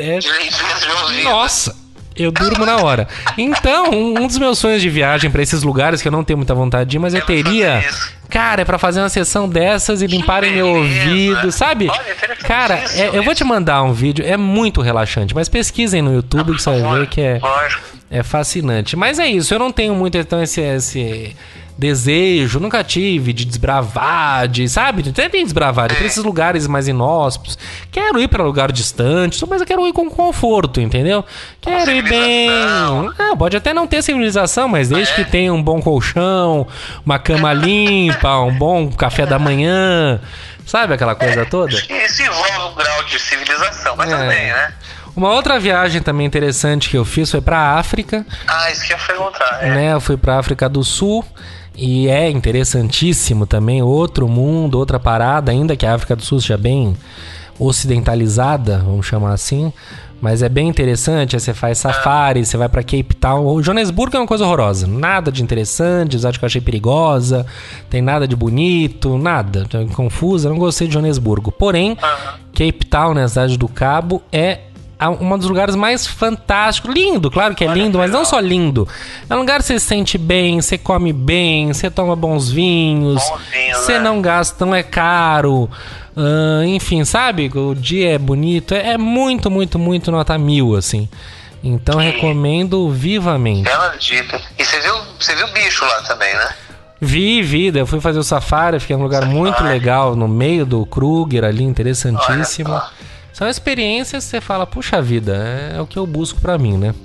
Nossa! Eu durmo na hora. Então, um dos meus sonhos de viagem pra esses lugares, que eu não tenho muita vontade de ir, mas eu teria... Cara, é pra fazer uma sessão dessas e limparem meu ouvido, sabe? Cara, eu vou te mandar um vídeo, é muito relaxante, mas pesquisem no YouTube que você vai ver que é fascinante. Mas é isso, eu não tenho muito então esse desejo, nunca tive de desbravar, sabe? Até tem desbravar, de ir pra esses lugares mais inóspitos. Quero ir pra lugar distante, mas eu quero ir com conforto, entendeu? Quero ir bem... pode até não ter civilização, mas desde que tenha um bom colchão, uma cama limpa, um bom café da manhã, sabe aquela coisa toda? Isso envolve um grau de civilização, mas também, né? Uma outra viagem também interessante que eu fiz foi pra África. Isso que eu ia perguntar, né? Eu fui pra África do Sul. E é interessantíssimo também, outro mundo, outra parada, ainda que a África do Sul seja bem ocidentalizada, vamos chamar assim. Mas é bem interessante, você faz safari, você vai pra Cape Town. O Joanesburgo é uma coisa horrorosa, nada de interessante, eu acho que eu achei perigosa, tem nada de bonito, nada, confusa, não gostei de Joanesburgo. Porém, Cape Town, na cidade do Cabo, é um dos lugares mais fantásticos. Lindo, claro que é lindo, mas não só lindo. É um lugar que você se sente bem, você come bem, você toma bons vinhos, você não gasta, não é caro. Enfim, sabe? O dia é bonito. É muito, muito, muito nota 1000, assim. Então recomendo vivamente. Bela dica. E você viu o bicho lá também, né? Vi, eu fui fazer o safari, fiquei num lugar muito legal, no meio do Kruger ali, interessantíssimo. São experiências que você fala, puxa vida, é o que eu busco pra mim, né?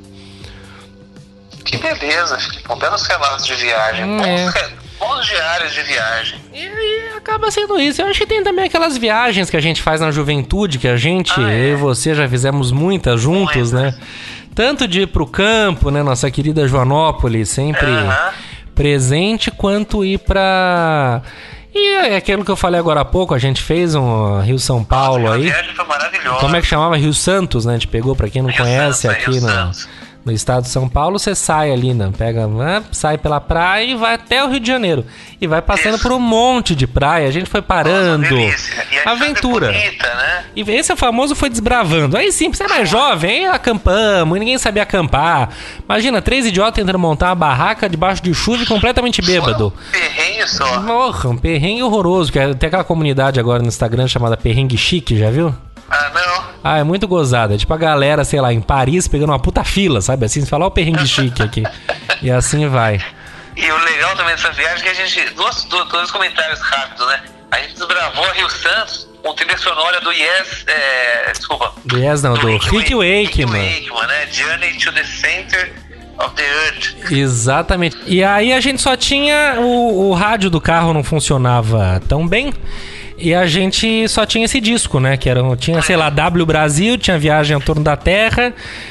Que beleza, Filipão. Belos relatos de viagem. Bons diários de viagem. E acaba sendo isso. Eu acho que tem também aquelas viagens que a gente faz na juventude, que a gente, eu e você, já fizemos muitas juntos, né? Tanto de ir pro campo, né? Nossa querida Joanópolis, sempre presente, quanto ir pra... E é aquilo que eu falei agora há pouco, a gente fez um Rio-São Paulo aí. A viagem foi maravilhosa. Como é que chamava? Rio Santos, né? A gente pegou, pra quem não conhece, aqui no estado de São Paulo, você sai ali, né? Sai pela praia e vai até o Rio de Janeiro. E vai passando por um monte de praia. A gente foi parando. Aventura. Bonita, né? E esse é o famoso foi desbravando. Aí sim, você é mais jovem, aí acampamos, ninguém sabia acampar. Imagina, 3 idiotas tentando montar uma barraca debaixo de chuva e completamente bêbado. Perrengue só. Morra, um perrengue horroroso. Tem aquela comunidade agora no Instagram chamada Perrengue Chique, já viu? Não. É muito gozada. É tipo a galera, sei lá, em Paris pegando uma puta fila, sabe? Assim, você fala, ó o perrengue chique aqui. E assim vai. E o legal também dessa viagem é que a gente... Dois comentários rápidos, né? A gente desbravou a Rio Santos com trilha sonora do Yes... Do Yes não, do Rick Wakeman, né? Journey to the Center of the Earth. Exatamente. E aí a gente só tinha... O rádio do carro não funcionava tão bem. E a gente só tinha esse disco, né? Que tinha, sei lá, W Brasil, tinha Viagem ao Torno da Terra,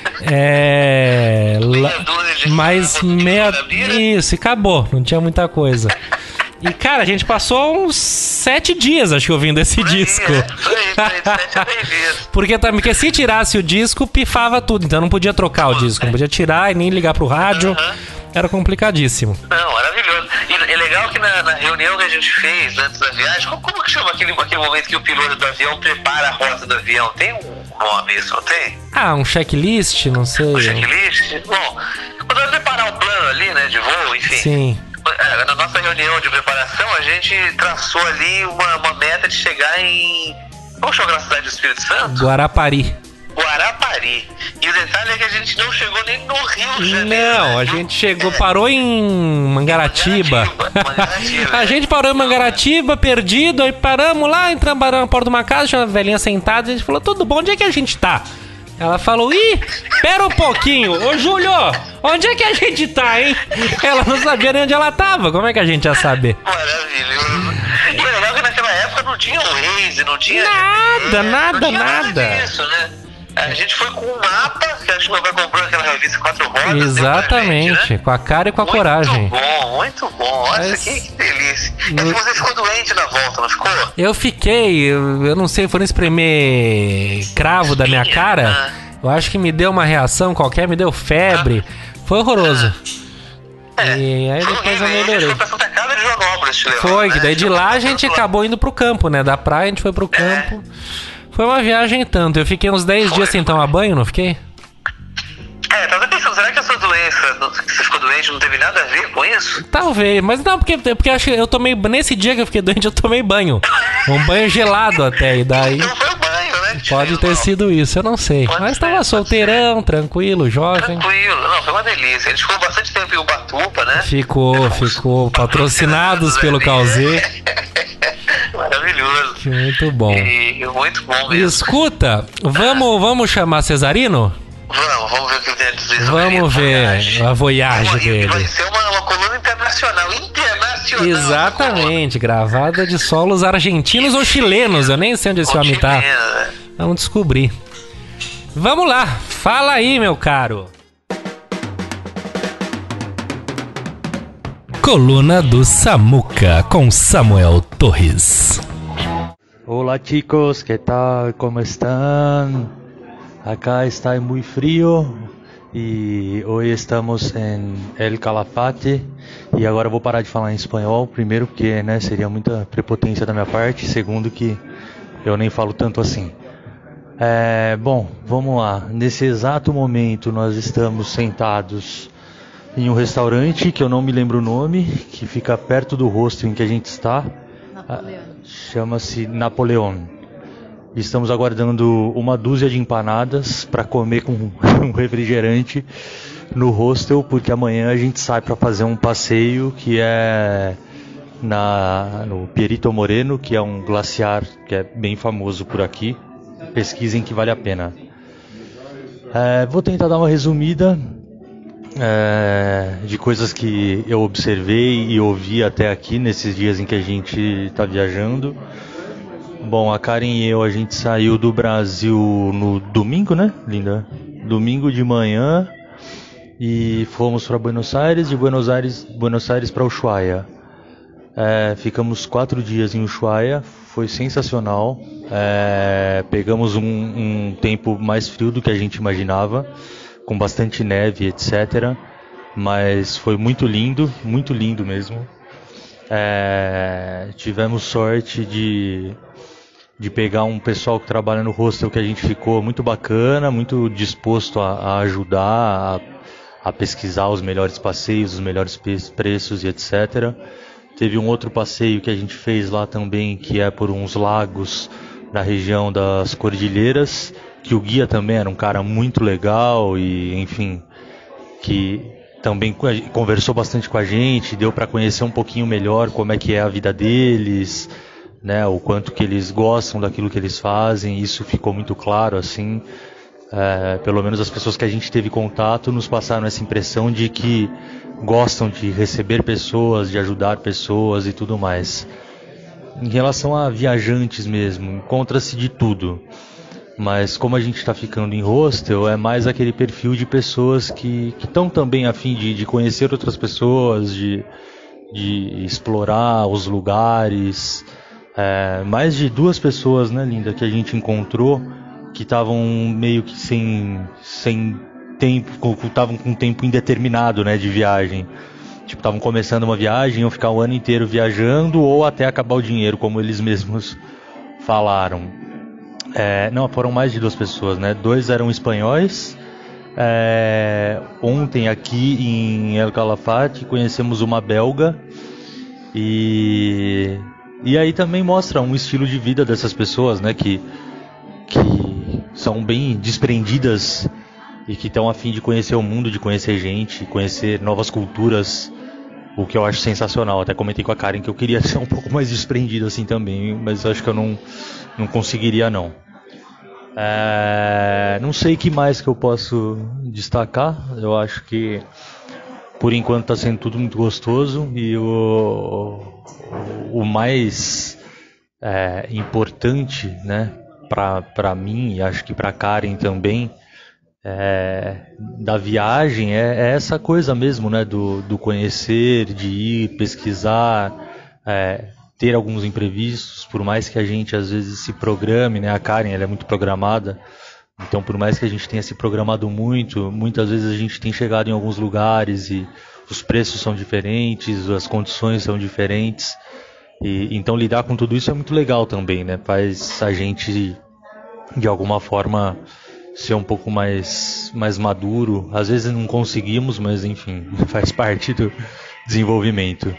Isso, e acabou, não tinha muita coisa. E, cara, a gente passou uns 7 dias, acho que, ouvindo esse disco. Porque se tirasse o disco, pifava tudo. Então não podia trocar o disco, não podia tirar e nem ligar pro rádio. Era complicadíssimo. Não, maravilhoso. E é legal que na reunião que a gente fez antes da viagem, como que chama aquele momento que o piloto do avião prepara a rota do avião? Tem um nome isso, não tem? Um checklist, não sei. Um checklist? Bom, quando vai preparar o plano ali, né, de voo, enfim. Sim. Na nossa reunião de preparação, a gente traçou ali uma meta de chegar em... Como chama a cidade do Espírito Santo? Guarapari. E o detalhe é que a gente não chegou nem no Rio de Janeiro. Não, a gente chegou, parou em Mangaratiba. A gente parou em Mangaratiba, perdido, aí paramos lá, entramos na porta de uma casa, tinha uma velhinha sentada, a gente falou, tudo bom, onde é que a gente tá? Ela falou, pera um pouquinho, ô Júlio, onde é que a gente tá, hein? Ela não sabia nem onde ela tava, como é que a gente ia saber? Maravilhoso. E é legal que naquela época não tinha o Waze, não tinha... Nada. Disso, né? A gente foi com um mapa, que a gente não vai comprar aquela revista 4 rodas. Exatamente, gente, né? Com a cara e com a coragem. Muito bom. Nossa, que delícia. Mas você ficou doente na volta, não ficou? Eu fiquei, eu não sei, foram espremer cravo da minha cara. Eu acho que me deu uma reação qualquer, me deu febre. Foi horroroso. E aí depois eu melhorei. A gente foi pra Santa Casa de Joanópolis, te lembra? Foi, que daí de lá a gente acabou indo pro campo, né? Da praia a gente foi pro campo. Foi uma viagem tanto. Eu fiquei uns 10 dias sem tomar banho, não fiquei? Tava pensando, será que a sua doença, que você ficou doente, não teve nada a ver com isso? Talvez, mas não, porque acho que eu tomei, nesse dia que eu fiquei doente, eu tomei banho. Um banho gelado até, e daí... Então foi o banho, né? Pode ter sido isso, eu não sei. Mas tava solteirão, tranquilo, jovem. Tranquilo, não, foi uma delícia. A gente ficou bastante tempo em Ubatuba, né? Ficou. Patrocinados pelo Causê. Maravilhoso. Muito bom. E muito bom mesmo. Escuta, vamos chamar Cesarino? Vamos ver o que ele tem a dizer sobre Vamos ver a voyage dele. Vai ser uma coluna internacional. Exatamente, gravada de solos argentinos ou chilenos. Eu nem sei onde esse homem tá. Vamos descobrir. Vamos lá, fala aí, meu caro. Coluna do Samuca com Samuel Torres. Hola chicos, ¿qué tal? ¿Cómo están? Acá está muy frío e hoje estamos em El Calafate e agora eu vou parar de falar em espanhol, primeiro porque seria muita prepotência da minha parte, segundo que eu nem falo tanto assim. Bom, vamos lá, nesse exato momento nós estamos sentados em um restaurante que eu não me lembro o nome, que fica perto do hostel em que a gente está. Chama-se Napoleon. Estamos aguardando uma dúzia de empanadas para comer com um refrigerante no hostel, porque amanhã a gente sai para fazer um passeio que é no Perito Moreno, que é um glaciar que é bem famoso por aqui. Pesquisem que vale a pena. Vou tentar dar uma resumida de coisas que eu observei e ouvi até aqui nesses dias em que a gente está viajando. Bom, a Karen e eu, a gente saiu do Brasil no domingo, né, linda? Domingo de manhã e fomos para Buenos Aires, de Buenos Aires para Ushuaia. Ficamos 4 dias em Ushuaia, foi sensacional. Pegamos um tempo mais frio do que a gente imaginava, com bastante neve, etc. Mas foi muito lindo mesmo. Tivemos sorte de pegar um pessoal que trabalha no hostel que a gente ficou muito bacana, muito disposto a ajudar, a pesquisar os melhores passeios, os melhores preços e etc. Teve um outro passeio que a gente fez lá também, que é por uns lagos na região das Cordilheiras, que o guia também era um cara muito legal e, enfim, que também conversou bastante com a gente, deu para conhecer um pouquinho melhor como é que é a vida deles, né, o quanto que eles gostam daquilo que eles fazem. Isso ficou muito claro, assim. Pelo menos as pessoas que a gente teve contato nos passaram essa impressão de que gostam de receber pessoas, de ajudar pessoas e tudo mais. em relação a viajantes mesmo, encontra-se de tudo. Mas como a gente está ficando em hostel, é mais aquele perfil de pessoas que estão também a fim de conhecer outras pessoas, de explorar os lugares. Mais de 2 pessoas, né, linda, que a gente encontrou, que estavam meio que sem tempo, estavam com tempo indeterminado, né, de viagem. Tipo, estavam começando uma viagem, iam ficar o ano inteiro viajando ou até acabar o dinheiro, como eles mesmos falaram. Não, foram mais de 2 pessoas, né? 2 eram espanhóis. Ontem aqui em El Calafate conhecemos uma belga. E aí também mostra um estilo de vida dessas pessoas, né? Que são bem desprendidas e que estão a fim de conhecer o mundo, de conhecer gente, conhecer novas culturas. O que eu acho sensacional. Até comentei com a Karen que eu queria ser um pouco mais desprendido assim também, mas eu acho que eu não conseguiria não. Não sei o que mais que eu posso destacar. Eu acho que por enquanto está sendo tudo muito gostoso. E o mais importante, né, para mim e acho que para Karen também, da viagem é essa coisa mesmo, né, do conhecer, de ir pesquisar, ter alguns imprevistos, por mais que a gente às vezes se programe, né? A Karen, ela é muito programada, então por mais que a gente tenha se programado muitas vezes a gente tem chegado em alguns lugares e os preços são diferentes, as condições são diferentes, e então lidar com tudo isso é muito legal também, né? Faz a gente de alguma forma ser um pouco mais maduro. Às vezes não conseguimos, mas enfim, faz parte do desenvolvimento.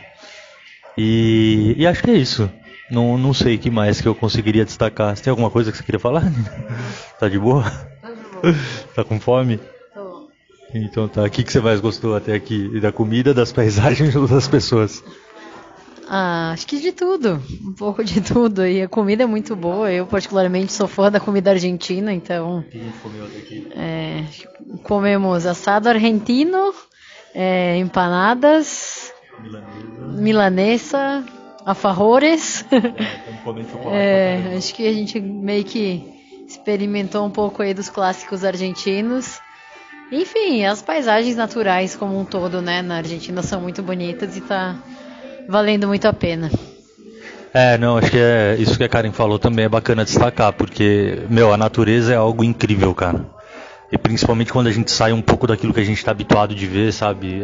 E acho que é isso. Não sei o que mais que eu conseguiria destacar. Você tem alguma coisa que você queria falar? Tá de boa? Tá de boa. Tá com fome? Tô. Então tá. O que você mais gostou até aqui? Da comida, das paisagens ou das pessoas? Acho que de tudo. Um pouco de tudo. E a comida é muito boa. Eu particularmente sou fã da comida argentina, então... O que a gente comeu até aqui? Comemos assado argentino, empanadas... Milanesa, alfajores. Acho que a gente meio que experimentou um pouco aí dos clássicos argentinos. Enfim, as paisagens naturais como um todo, né, na Argentina são muito bonitas e tá valendo muito a pena. Acho que isso que a Karen falou também é bacana destacar, porque, a natureza é algo incrível, cara. E principalmente quando a gente sai um pouco daquilo que a gente está habituado de ver, sabe?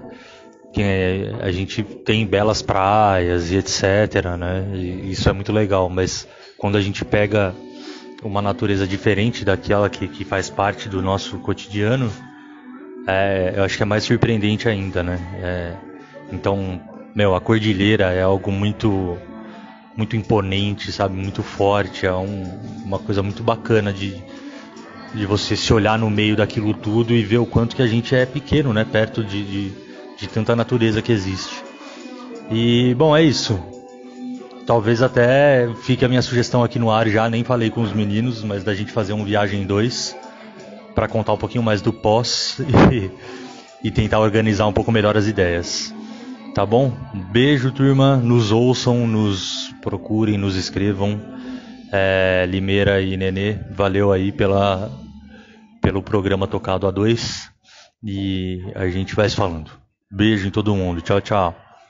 A gente tem belas praias e etc, né? E isso é muito legal, mas quando a gente pega uma natureza diferente daquela que faz parte do nosso cotidiano, eu acho que é mais surpreendente ainda, né? Então, a cordilheira é algo muito, muito imponente, sabe? Muito forte, é uma coisa muito bacana de você se olhar no meio daquilo tudo e ver o quanto que a gente é pequeno, né? Perto de tanta natureza que existe. E, bom, é isso. Talvez até fique a minha sugestão aqui no ar já, nem falei com os meninos, mas da gente fazer um Viagem 2 para contar um pouquinho mais do pós e tentar organizar um pouco melhor as ideias. Tá bom? Um beijo, turma. Nos ouçam, nos procurem, nos escrevam. Limeira e Nenê, valeu aí pelo programa Tocado A2. E a gente vai se falando. Beijo em todo mundo. Tchau, tchau.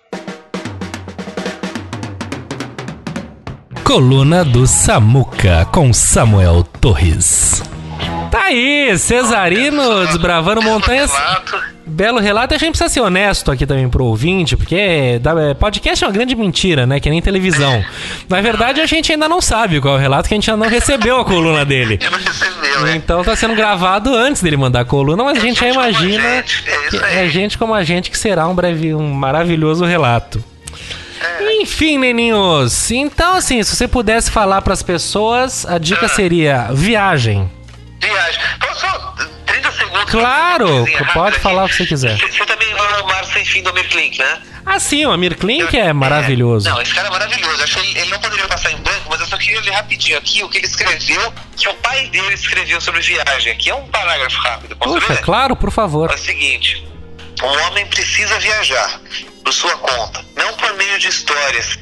Coluna do Samuca com Samuel Torres. Tá aí, Cesarino desbravando montanhas. Belo relato. A gente precisa ser honesto aqui também pro ouvinte, porque podcast é uma grande mentira, né? Que nem televisão. Na verdade, a gente ainda não sabe qual é o relato, que a gente ainda não recebeu a coluna dele. Não recebeu, né? Então tá sendo gravado antes dele mandar a coluna, mas a gente já imagina que é gente como a gente que será um maravilhoso relato. Enfim, neninhos. Então, assim, se você pudesse falar pras pessoas, a dica seria viagem. Posso 30 segundos? Claro, pode falar o que você quiser. Você também vai no Mar Sem Fim do Amir Klink, né? Ah, sim, o Amir Klink é maravilhoso. Não, esse cara é maravilhoso. Acho que ele não poderia passar em branco, mas eu só queria ler rapidinho aqui o que ele escreveu, que o pai dele escreveu sobre viagem. Aqui é um parágrafo rápido. Posso ler? Claro, por favor. É o seguinte: um homem precisa viajar por sua conta, não por meio de histórias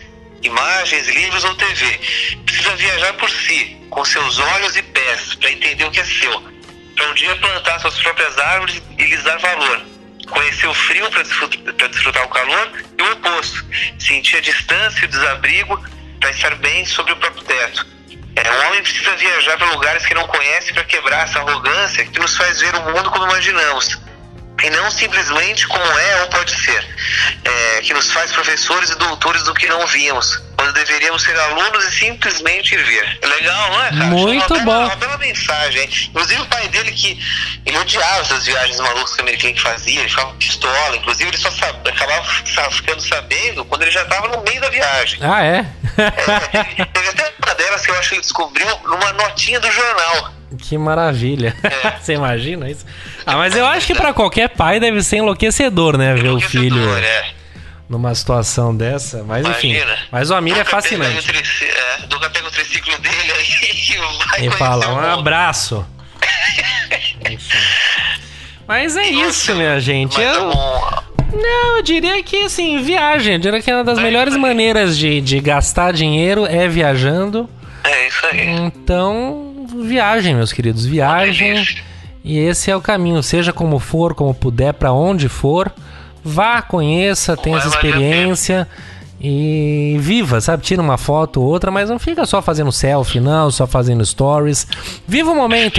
imagens, livros ou TV. Precisa viajar por si, com seus olhos e pés, para entender o que é seu. Para um dia plantar suas próprias árvores e lhes dar valor. Conhecer o frio para desfrutar o calor e o oposto. Sentir a distância e o desabrigo para estar bem sobre o próprio teto. O homem precisa viajar para lugares que não conhece para quebrar essa arrogância que nos faz ver o mundo como imaginamos. E não simplesmente como é ou pode ser. Que nos faz professores e doutores do que não víamos. Quando deveríamos ser alunos e simplesmente ir ver. É legal, não é, cara? Muito bom. Uma bela mensagem, hein? Inclusive o pai dele, que ele odiava essas viagens malucas que o americano fazia, ele ficava pistola. Inclusive ele só acabava ficando sabendo quando ele já estava no meio da viagem. Ah, é? Teve até uma delas que eu acho que ele descobriu numa notinha do jornal. Que maravilha. Você imagina isso? Mas eu acho que pra qualquer pai deve ser enlouquecedor, né? Ver o filho numa situação dessa. Mas enfim. Mas o Amir é fascinante. Nunca pega o triciclo dele aí e fala, um abraço. Enfim. Mas é isso, minha gente. Não, eu diria que assim, viagem. Eu diria que uma das melhores maneiras de gastar dinheiro é viajando. É isso aí. Então, viagem, meus queridos, viagem. E esse é o caminho, seja como for, como puder, pra onde for, vá, conheça, tenha essa experiência e viva, sabe? Tira uma foto ou outra, mas não fica só fazendo selfie, não, só fazendo stories. Viva o momento,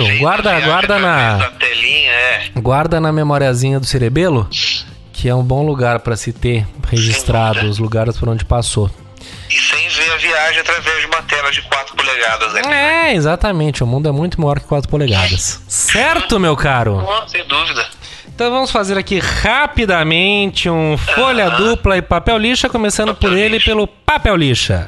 guarda na memoriazinha do cerebelo, que é um bom lugar pra se ter registrado os lugares por onde passou. E sem ver a viagem através de uma tela de 4 polegadas, né? Exatamente. O mundo é muito maior que 4 polegadas. Certo, meu caro? Sem dúvida. Então vamos fazer aqui rapidamente um folha dupla e papel lixa, começando por ele, pelo papel lixa.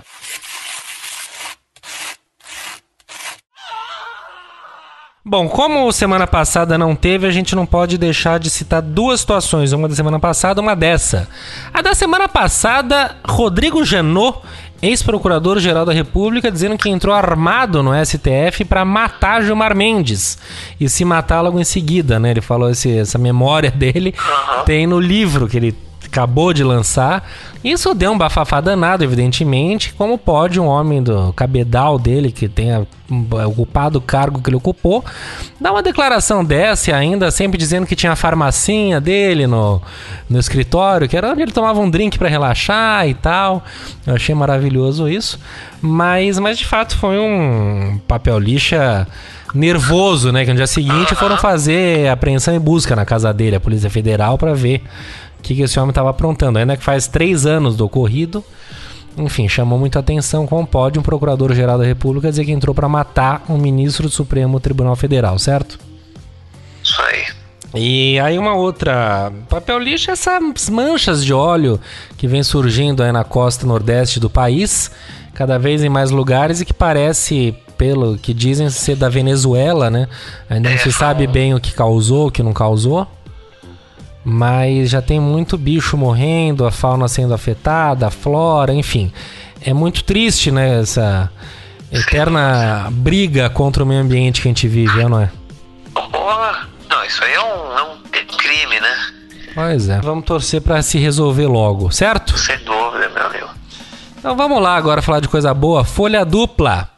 Bom, como semana passada não teve, a gente não pode deixar de citar duas situações. Uma da semana passada, uma dessa. A da semana passada, Rodrigo Janot, ex-procurador-geral da República, dizendo que entrou armado no STF para matar Gilmar Mendes e se matar logo em seguida, né? Ele falou essa memória dele, tem no livro que ele acabou de lançar. Isso deu um bafafá danado, evidentemente. Como pode um homem do cabedal dele, que tenha ocupado o cargo que ele ocupou, dar uma declaração dessa, e ainda sempre dizendo que tinha a farmacinha dele no escritório, que era onde ele tomava um drink para relaxar e tal. Eu achei maravilhoso isso. Mas de fato foi um papel lixa nervoso, né? Que no dia seguinte foram fazer apreensão e busca na casa dele, a Polícia Federal, para ver o que esse homem estava aprontando. Ainda que faz 3 anos do ocorrido. Enfim, chamou muita atenção como pode um procurador-geral da República dizer que entrou para matar um ministro do Supremo Tribunal Federal, certo? Isso aí. E aí uma outra papel lixo, essas manchas de óleo que vem surgindo aí na costa nordeste do país, cada vez em mais lugares, e que parece, pelo que dizem, ser da Venezuela, né? Ainda não se sabe bem o que causou, o que não causou. Mas já tem muito bicho morrendo, a fauna sendo afetada, a flora, enfim. É muito triste, né? Essa eterna briga contra o meio ambiente que a gente vive, não é? Não, isso aí é um crime, né? Pois é. Vamos torcer pra se resolver logo, certo? Sem dúvida, meu amigo. Então vamos lá agora falar de coisa boa. Folha dupla.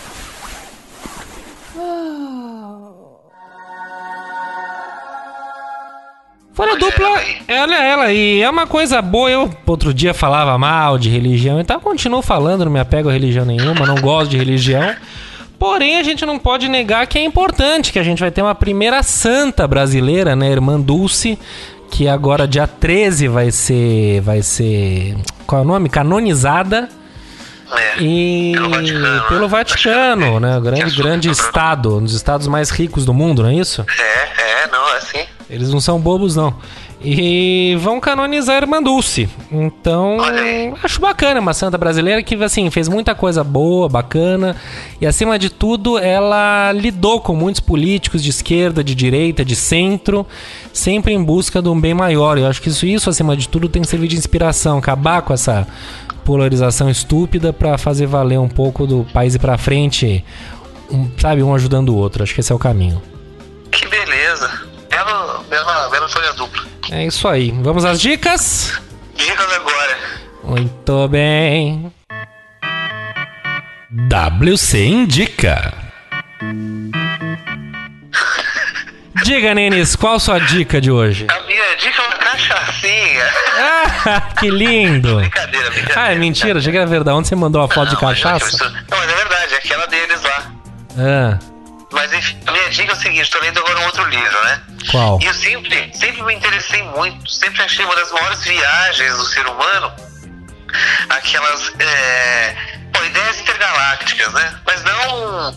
Folha dupla, ela aí, é uma coisa boa. Eu outro dia falava mal de religião, então continuo falando, não me apego a religião nenhuma, não gosto de religião. Porém, a gente não pode negar que é importante, que a gente vai ter uma primeira santa brasileira, né, Irmã Dulce, que agora dia 13 vai ser, qual é o nome? Canonizada. E pelo Vaticano, né? Grande estado, um dos estados mais ricos do mundo, não é isso? Não, é assim. Eles não são bobos, não. E vão canonizar a Irmã Dulce. Então, acho bacana, uma santa brasileira que, assim, fez muita coisa boa, bacana. E, acima de tudo, ela lidou com muitos políticos de esquerda, de direita, de centro, sempre em busca de um bem maior. Eu acho que isso acima de tudo, tem que servir de inspiração. Acabar com essa polarização estúpida para fazer valer um pouco do país ir pra frente, sabe, um ajudando o outro. Acho que esse é o caminho. Que beleza. Bela folha dupla. É isso aí. Vamos às dicas? Dicas agora. Muito bem. WC Indica. Diga, Nenis, qual sua dica de hoje? A minha dica é uma cachaçinha. Ah, que lindo. Brincadeira. Ah, é mentira, chega a verdade. Onde você mandou a foto de cachaça? Não, mas é verdade, é aquela deles lá. Ah, Mas enfim, a minha dica é o seguinte, tô lendo agora um outro livro, né? qual? E eu sempre me interessei muito, sempre achei uma das maiores viagens do ser humano, aquelas ideias intergalácticas, né? Mas não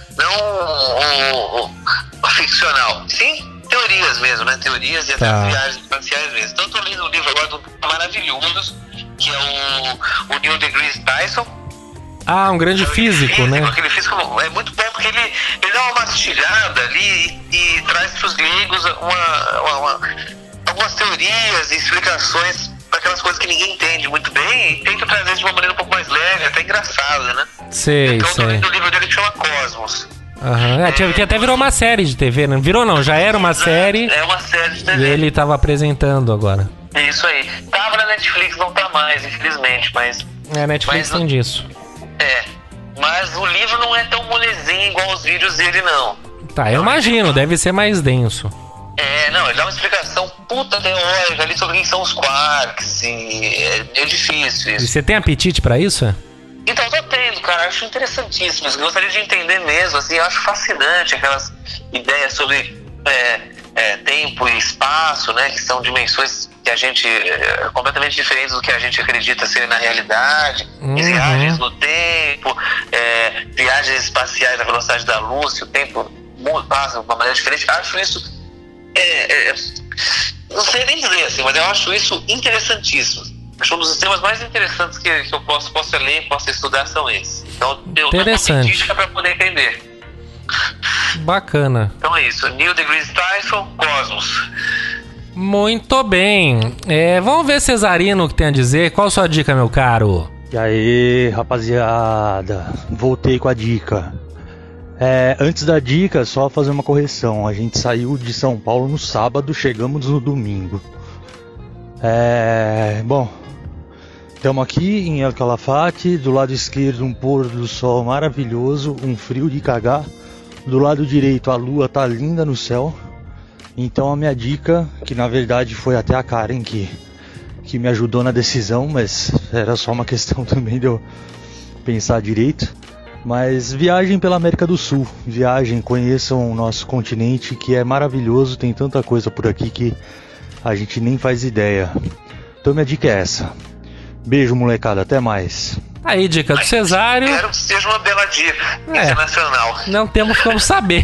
ficcional, sim teorias mesmo, né? Teorias e até viagens espaciais mesmo. Então eu tô lendo um livro agora do maravilhoso, que é o Neil deGrasse Tyson. Ah, um grande físico, né? Aquele físico é muito bom porque ele dá uma mastigada ali e traz para os leigos algumas teorias e explicações para aquelas coisas que ninguém entende muito bem e tenta trazer de uma maneira um pouco mais leve, até engraçada, né? Sei, então, sei. o livro dele que chama Cosmos. Aham. Que até virou uma série de TV, não virou não, já era uma série. É uma série de TV. E ele tava apresentando agora. É isso aí. Tava na Netflix, não tá mais, infelizmente, mas... A Netflix tem disso. Mas o livro não é tão molezinho igual os vídeos dele, não. Tá, eu imagino, deve ser mais denso. Não, ele dá uma explicação puta teórica ali sobre quem são os quarks, e é difícil E isso. você tem apetite pra isso? Então, tô tendo, cara, acho interessantíssimo isso, gostaria de entender mesmo, assim, eu acho fascinante aquelas ideias sobre tempo e espaço, né, que são dimensões que a gente, completamente diferentes do que a gente acredita ser na realidade, viagens no tempo, viagens espaciais na velocidade da luz, que o tempo passa de uma maneira diferente, acho isso, não sei nem dizer assim, mas eu acho isso interessantíssimo. Acho um dos temas mais interessantes que eu possa ler, possa estudar são esses. Então eu tenho uma científica para poder entender. Bacana. Então é isso, Neil deGrasse Tyson, Cosmos. Muito bem. Vamos ver, Cesarino, o que tem a dizer. Qual a sua dica, meu caro? E aí, rapaziada, voltei com a dica. Antes da dica, só fazer uma correção. A gente saiu de São Paulo no sábado, chegamos no domingo. Bom, estamos aqui em El Calafate, do lado esquerdo um pôr do sol maravilhoso, um frio de cagar. Do lado direito a lua tá linda no céu. Então a minha dica, que na verdade foi até a Karen que me ajudou na decisão, mas era só uma questão também de eu pensar direito. Mas viagem pela América do Sul, conheçam o nosso continente que é maravilhoso, tem tanta coisa por aqui que a gente nem faz ideia. Então minha dica é essa. Beijo, molecada, até mais. Aí, dica do Cesário. Espero que seja uma bela dica internacional. Não temos como saber.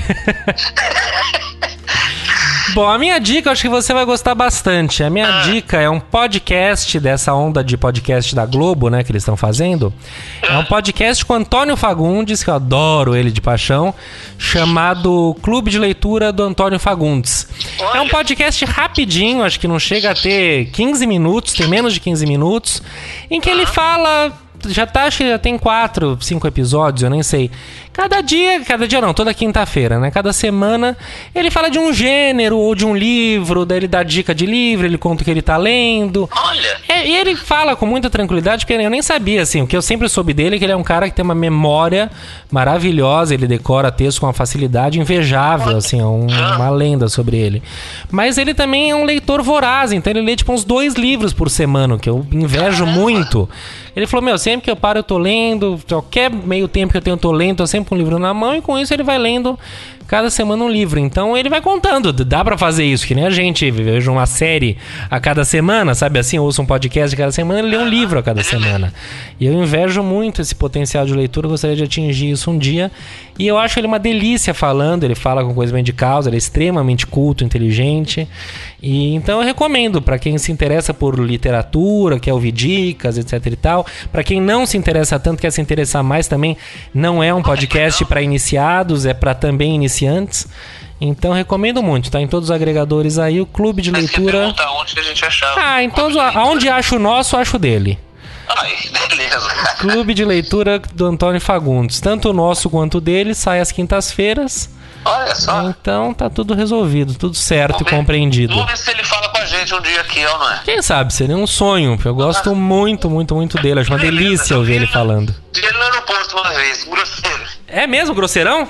Bom, a minha dica eu acho que você vai gostar bastante. A minha dica é um podcast dessa onda de podcast da Globo, né, que eles estão fazendo. É um podcast com Antônio Fagundes, que eu adoro ele de paixão, chamado Clube de Leitura do Antônio Fagundes. É um podcast rapidinho, acho que não chega a ter 15 minutos, tem menos de 15 minutos, em que ele fala... Acho que já tem 4, 5 episódios, eu nem sei. Cada dia não, toda quinta-feira, né? Cada semana ele fala de um gênero ou de um livro, daí ele dá dica de livro, ele conta o que ele tá lendo. Olha! E ele fala com muita tranquilidade, porque eu nem sabia, assim, o que eu sempre soube dele é que ele é um cara que tem uma memória maravilhosa, ele decora texto com uma facilidade invejável, assim, é uma lenda sobre ele. Mas ele também é um leitor voraz, então ele lê tipo uns 2 livros por semana, que eu invejo muito. Ele falou, sempre que eu paro eu tô lendo, qualquer meio tempo que eu tenho eu tô lendo, tô sempre com um livro na mão, e com isso ele vai lendo cada semana um livro. Então ele vai contando, dá pra fazer isso, que nem a gente veja uma série a cada semana, sabe assim, ouça um podcast a cada semana, ele lê um livro a cada semana. E eu invejo muito esse potencial de leitura, gostaria de atingir isso um dia. E eu acho ele uma delícia falando, ele fala com coisa bem de causa, ele é extremamente culto, inteligente. E então eu recomendo para quem se interessa por literatura, quer ouvir dicas, etc e tal. Para quem não se interessa tanto, quer se interessar mais também, não é um podcast para iniciados, é para também iniciantes. Então recomendo muito, tá em todos os agregadores aí, o Clube de Leitura. Onde a gente achava? Em todos, aonde acho o nosso, acho dele. Ai, beleza. Clube de Leitura do Antônio Fagundes. Tanto o nosso quanto o dele sai às quintas-feiras. Olha só. Então tá tudo resolvido, tudo certo e compreendido. Vamos ver se ele fala com a gente. presente um dia aqui, não é? Quem sabe, seria um sonho. Eu gosto muito, muito, muito dele. Acho uma delícia ouvir ele falando. Ele no aeroporto uma vez, grosseiro. É mesmo, grosseirão?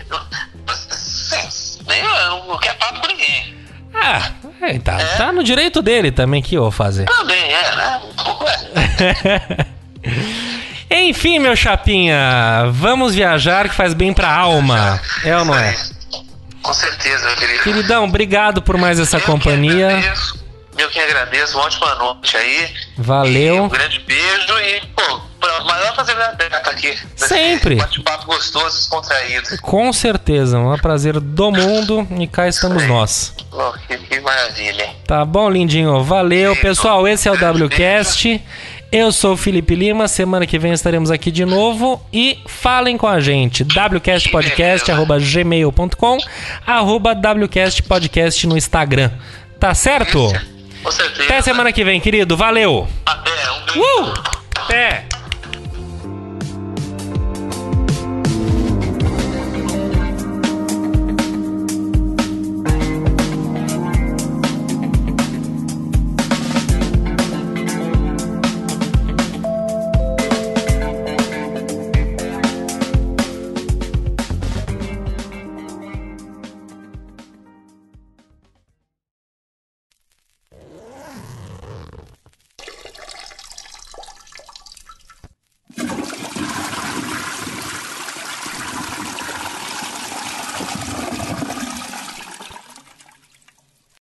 Não quer papo com ninguém. Ah, tá no direito dele também, que eu vou fazer. Também né? Um pouco Enfim, meu chapinha, vamos viajar que faz bem pra alma. É ou não é? Com certeza, meu querido. Queridão, obrigado por mais essa companhia. Eu que agradeço, uma ótima noite aí. Valeu. E um grande beijo e, o maior prazer estar aqui. Sempre. Bate-papo gostoso, descontraído. Com certeza, um prazer do mundo e cá estamos nós. Que maravilha. Tá bom, lindinho? Valeu, pessoal, esse é o WCast. Eu sou o Felipe Lima, semana que vem estaremos aqui de novo e falem com a gente, wcastpodcast@gmail.com, @wcastpodcast no Instagram, tá certo? Com certeza. Até semana que vem, querido, valeu! Até, um beijo. Até!